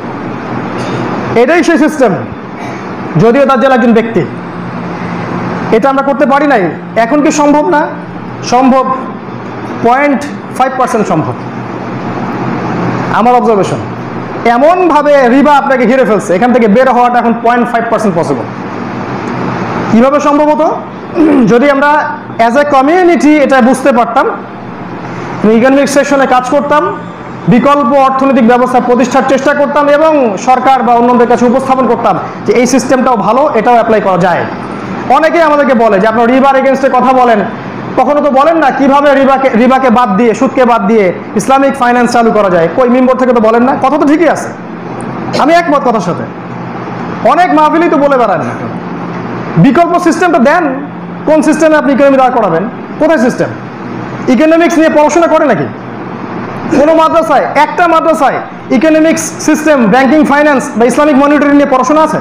এটাই সেই সিস্টেম, যদিও দাজ্জাল একজন ব্যক্তি। এটা আমরা করতে পারি নাই। এখন কি সম্ভব না? সম্ভব, পয়েন্ট ফাইভ পার্সেন্ট সম্ভব। আমার অবজারভেশন, এমনভাবে রিবা আপনাকে ঘিরে ফেলছে, এখান থেকে বের হওয়াটা এখন পয়েন্ট ফাইভ পার্সেন্ট পসিবল। কীভাবে সম্ভব হতো? যদি আমরা অ্যাজ এ কমিউনিটি এটা বুঝতে পারতাম, ইকোনমিক সেকশনে কাজ করতাম, বিকল্প অর্থনৈতিক ব্যবস্থা প্রতিষ্ঠার চেষ্টা করতাম এবং সরকার বা অন্যদের কাছে উপস্থাপন করতাম যে এই সিস্টেমটাও ভালো, এটাও অ্যাপ্লাই করা যায়। অনেকেই আমাদেরকে বলে যে আপনারা রিবার এগেনস্টে কথা বলেন, কখনো তো বলেন না কিভাবে রিবাকে রিবাকে বাদ দিয়ে, সুদকে বাদ দিয়ে ইসলামিক ফাইন্যান্স চালু করা যায়। কই মেম্বর থেকে তো বলেন না, কথা তো ঠিকই আছে, আমি একমত কথার সাথে। অনেক মাহফিলই তো বলে বেড়ান, বিকল্প সিস্টেমটা দেন। কোন সিস্টেমে আপনি ইকোনমি দাঁড় করাবেন? কোথায় সিস্টেম? ইকোনমিক্স নিয়ে পড়াশোনা করে নাকি কোনো মাদ্রাসায়? একটা মাদ্রাসায় ইকোনমিক্স সিস্টেম, ব্যাংকিং, ফাইন্যান্স বা ইসলামিক মনিটরিং নিয়ে পড়াশোনা আছে?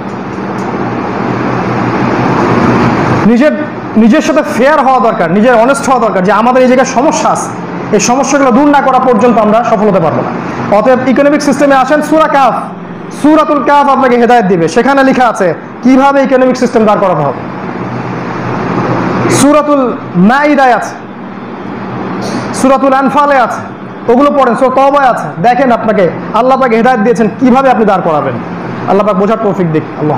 নিজের নিজের সাথে ফেয়ার হওয়া দরকার, নিজের অনেস্ট হওয়া দরকার যে আমাদের এই জায়গায় সমস্যা আছে, এই সমস্যাগুলো দূর না করা পর্যন্ত আমরা সফল হতে পারবো না। অতএব ইকোনমিক সিস্টেমে আসেন। সূরা কাফ, সূরাতুল কাফ আপনাকে হেদায়েত দিবে, সেখানে লেখা আছে কিভাবে ইকোনমিক সিস্টেম দাঁড় করাতে হবে। সূরাতুল মাইদায় আছে, সূরাতুল আনফালে আছে, ওগুলো পড়েন। সূরা তওবায় আছে, দেখেন আপনাকে আল্লাহ পাক হেদায়েত দিয়েছেন কিভাবে আপনি দাঁড় করাবেন। আল্লাহ পাক বোঝার তৌফিক দিক। আল্লাহ।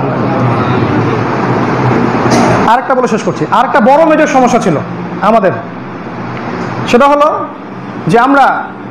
আরেকটা বলে শেষ করছি, আরেকটা বড় মেজর সমস্যা ছিল আমাদের, সেটা হলো যে আমরা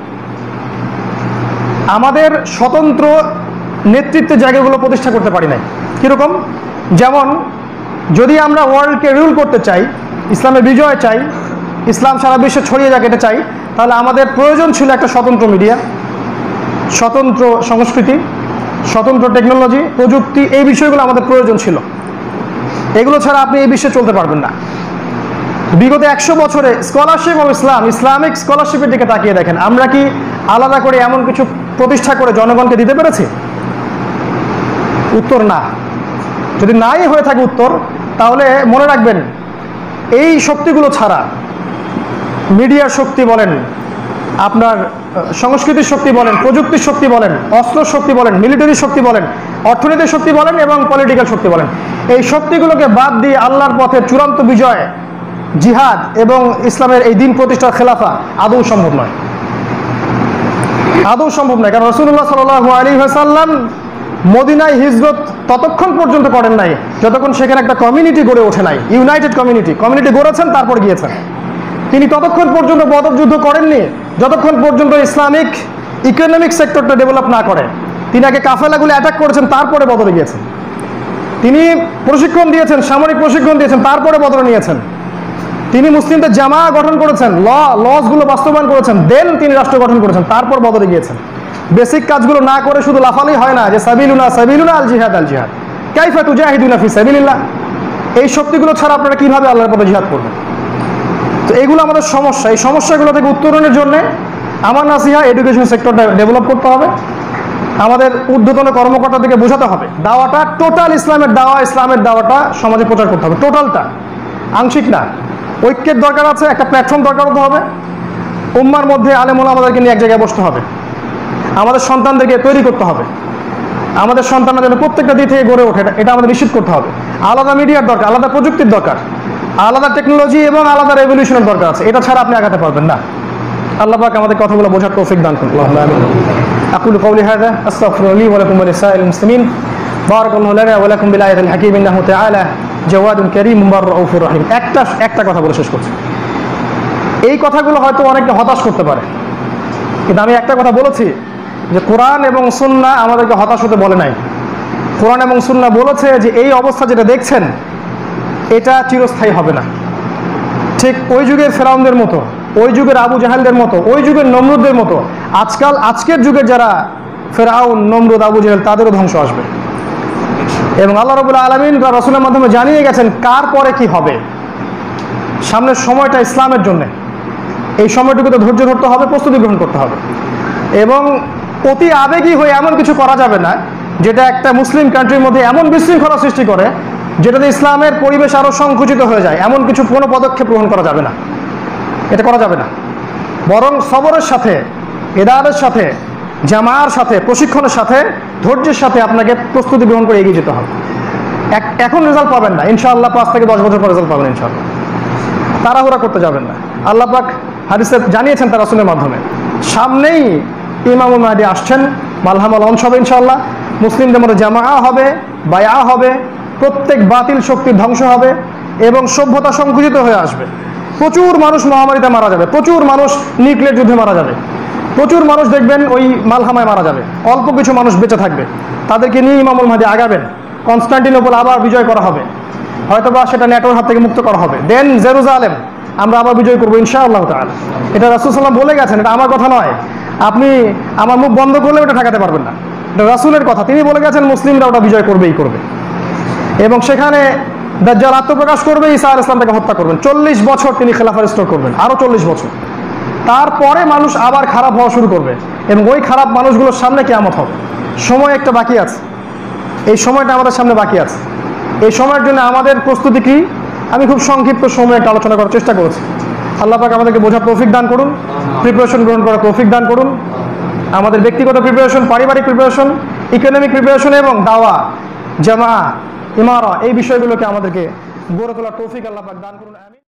আমাদের স্বতন্ত্র নেতৃত্বের জায়গাগুলো প্রতিষ্ঠা করতে পারি নাই। কীরকম? যেমন যদি আমরা ওয়ার্ল্ডকে রুল করতে চাই, ইসলামের বিজয় চাই, ইসলাম সারা বিশ্বে ছড়িয়ে যাক এটা চাই, তাহলে আমাদের প্রয়োজন ছিল একটা স্বতন্ত্র মিডিয়া, স্বতন্ত্র সংস্কৃতি, স্বতন্ত্র টেকনোলজি, প্রযুক্তি, এই বিষয়গুলো আমাদের প্রয়োজন ছিল। এগুলো ছাড়া আপনি এই বিশ্বে চলতে পারবেন না। বিগত একশো বছরে স্কলারশিপ অফ ইসলাম, ইসলামিক স্কলারশিপের দিকে তাকিয়ে দেখেন, আমরা কি আলাদা করে এমন কিছু প্রতিষ্ঠা করে জনগণকে দিতে পেরেছি? উত্তর না। যদি নাই হয়ে থাকে উত্তর, তাহলে মনে রাখবেন এই শক্তিগুলো ছাড়া, মিডিয়ার শক্তি বলেন, আপনার সংস্কৃতির শক্তি বলেন, প্রযুক্তির শক্তি বলেন, অস্ত্র শক্তি বলেন, মিলিটারি শক্তি বলেন, অর্থনৈতিক শক্তি বলেন এবং পলিটিক্যাল শক্তি বলেন, এই শক্তিগুলোকে বাদ দিয়ে আল্লাহর পথে চূড়ান্ত বিজয়, জিহাদ এবং ইসলামের এই দিন প্রতিষ্ঠার খেলাফা আদৌ সম্ভব নয়, আদৌ সম্ভব নয়। কারণ রাসূলুল্লাহ সাল্লাল্লাহু আলাইহি ওয়াসাল্লাম মদিনায় হিজরত ততক্ষণ পর্যন্ত করেন নাই যতক্ষণ সেখানে একটা কমিউনিটি গড়ে ওঠে নাই, ইউনাইটেড কমিউনিটি। কমিউনিটি গড়েছেন, তারপর গিয়েছেন। তিনি ততক্ষণ পর্যন্ত বদর যুদ্ধ করেননি যতক্ষণ পর্যন্ত ইসলামিক ইকোনমিক সেক্টরটা ডেভেলপ না করে। তিনি আগে কাফেলাগুলো অ্যাটাক করেছেন, তারপরে বদরে গিয়েছেন। তিনি প্রশিক্ষণ দিয়েছেন, সামরিক প্রশিক্ষণ দিয়েছেন, তারপরে বদরে নিয়েছেন। তিনি মুসলিমদের জামা গঠন করেছেন, ল লসগুলো বাস্তবায়ন করেছেন, দেন তিনি রাষ্ট্র গঠন করেছেন, তারপর বদরে গিয়েছেন। বেসিক কাজগুলো না করে শুধু লাফালেই হয় না যে সাবিলুনা সাবিলুনা আল জিহাদ আল জিহাদ কাইফা তুজাহিদুনা ফি সাবিলিল্লাহ। এই শক্তিগুলো ছাড়া আপনারা কিভাবে আল্লাহর পথে জিহাদ করবেন? তো এগুলো আমাদের সমস্যা। এই সমস্যাগুলো থেকে উত্তরণের জন্য আমার নাসিহা এডুকেশন সেক্টরটা ডেভেলপ করতে হবে। আমাদের ঊর্ধ্বতন কর্মকর্তাদেরকে বোঝাতে হবে দাওয়াটা টোটাল ইসলামের দাওয়া, ইসলামের দাওয়াটা সমাজে প্রচার করতে হবে, টোটালটা, আংশিক না। ঐক্যের দরকার আছে, একটা প্ল্যাটফর্ম দরকার হতে হবে। উম্মার মধ্যে আলেম ওলামাদেরকে নিয়ে এক জায়গায় বসতে হবে। আমাদের সন্তানদেরকে তৈরি করতে হবে। আমাদের সন্তানরা যেন প্রত্যেকটা দিক থেকে গড়ে ওঠে, এটা আমাদের নিশ্চিত করতে হবে। আলাদা মিডিয়ার দরকার, আলাদা প্রযুক্তির দরকার, আলাদা টেকনোলজি এবং আলাদা রেভলিউশনের দরকার আছে। এটা ছাড়া আপনি আগাতে পারবেন না। আল্লাহ পাক আমাদের কথাগুলো বোঝার তৌফিক দান করুন। আল্লাহুম্মা আমিন। আকুলু কওলি হাযা আস্তাগফিরুল্লাহ লি ওয়া লাকুম ওয়া লিসাইরিল মুসলিমিন। বারাকাল্লাহু লানা ওয়া লাকুম বিল আয়াতিল হাকীম ইন্নাহু তাআলা জাওয়াদুন কারীমুন রাউফুর রহিম। একটা একটা কথা বলে শেষ করছি। এই কথাগুলো হয়তো অনেকটা হতাশ করতে পারে, কিন্তু আমি একটা কথা বলেছি যে কোরআন এবং সুন্নাহ আমাদেরকে হতাশ হতে বলে নাই। কোরআন এবং সুন্নাহ বলেছে যে এই অবস্থা যেটা দেখছেন এটা চিরস্থায়ী হবে না। ঠিক ওই যুগের ফেরাউনদের মতো, ওই যুগের আবু জাহেলদের মতো, ওই যুগের নমরুদদের মতো আজকাল আজকের যুগের যারা ফেরাউন, নমরুদ, আবু জাহেল তাদেরও ধ্বংস আসবে। এবং আল্লাহ রাব্বুল আলামিন তার রাসূলের মাধ্যমে জানিয়ে গেছেন কার পরে কি হবে। সামনের সময়টা ইসলামের জন্য, এই সময়টুকুতে ধৈর্য ধরতে হবে, প্রস্তুতি গ্রহণ করতে হবে এবং অতি আবেগী হয়ে এমন কিছু করা যাবে না যেটা একটা মুসলিম কান্ট্রির মধ্যে এমন বিশৃঙ্খলা সৃষ্টি করে যেটাতে ইসলামের পরিবেশ আরো সংকুচিত হয়ে যায়। এমন কিছু কোনো পদক্ষেপ গ্রহণ করা যাবে না, এটা করা যাবে না। বরং সবরের সাথে, ইদাদের সাথে, জামার সাথে, প্রশিক্ষণের সাথে, ধৈর্যের সাথে আপনাকে প্রস্তুতি গ্রহণ করে এগিয়ে যেতে হবে। এখন রেজাল্ট পাবেন না, ইনশাআল্লাহ পাঁচ থেকে দশ বছর পর রেজাল্ট পাবেন ইনশাআল্লাহ। তাড়াহুড়া করতে যাবেন না। আল্লাহ পাক হাদিসে জানিয়েছেন তার রাসূলের মাধ্যমে সামনেই ইমামুল মাহদী আসছেন, মালহামা লঞ্চ হবে ইনশাআল্লাহ। মুসলিমদের মধ্যে জামা হবে, বায়া হবে, প্রত্যেক বাতিল শক্তির ধ্বংস হবে এবং সভ্যতা সংকুচিত হয়ে আসবে। প্রচুর মানুষ মহামারীতে মারা যাবে, প্রচুর মানুষ নিউক্লিয়ার যুদ্ধে মারা যাবে, প্রচুর মানুষ দেখবেন ওই মালহামায় মারা যাবে। অল্প কিছু মানুষ বেঁচে থাকবে, তাদেরকে নিয়ে ইমামুল মাহদী আগাবেন। কনস্টান্টিনোপল আবার বিজয় করা হবে, হয়তোবা সেটা নেটোর হাত থেকে মুক্ত করা হবে। দেন জেরুজালেম আমরা আবার বিজয় করবো ইনশাআল্লাহ তাআলা। এটা রাসূল সাল্লাল্লাহু আলাইহি ওয়াসাল্লাম বলে গেছেন, এটা আমার কথা নয়। আপনি আমার মুখ বন্ধ করলে ওটা ঠেকাতে পারবেন না, এটা রাসূলের কথা। তিনি বলে গেছেন মুসলিমরা ওটা বিজয় করবেই করবে এবং সেখানে দাজ্জাল আত্মপ্রকাশ করবে, ঈসা আলাইহিস সালাম তাকে হত্যা করবেন। চল্লিশ বছর তিনি খেলাফত রিস্টোর করবেন, আরো চল্লিশ বছর। তারপরে মানুষ আবার খারাপ হওয়া শুরু করবে এবং ওই খারাপ মানুষগুলোর সামনে কিয়ামত হবে। সময় একটা বাকি আছে, এই সময়টা আমাদের সামনে বাকি আছে। এই সময়ের জন্য আমাদের প্রস্তুতি কি আমি খুব সংক্ষিপ্ত সময়ে একটা আলোচনা করার চেষ্টা করেছি। আল্লাহ পাক আমাদেরকে বোঝার তৌফিক দান করুন, প্রিপারেশন গ্রহণ করার তৌফিক দান করুন। আমাদের ব্যক্তিগত প্রিপারেশন, পারিবারিক প্রিপারেশন, ইকোনমিক প্রিপারেশন এবং দাওয়া, জামা, ইমারা, এই বিষয়গুলোকে আমাদেরকে গড়ে তোলার তৌফিক আল্লাহ পাক দান করুন।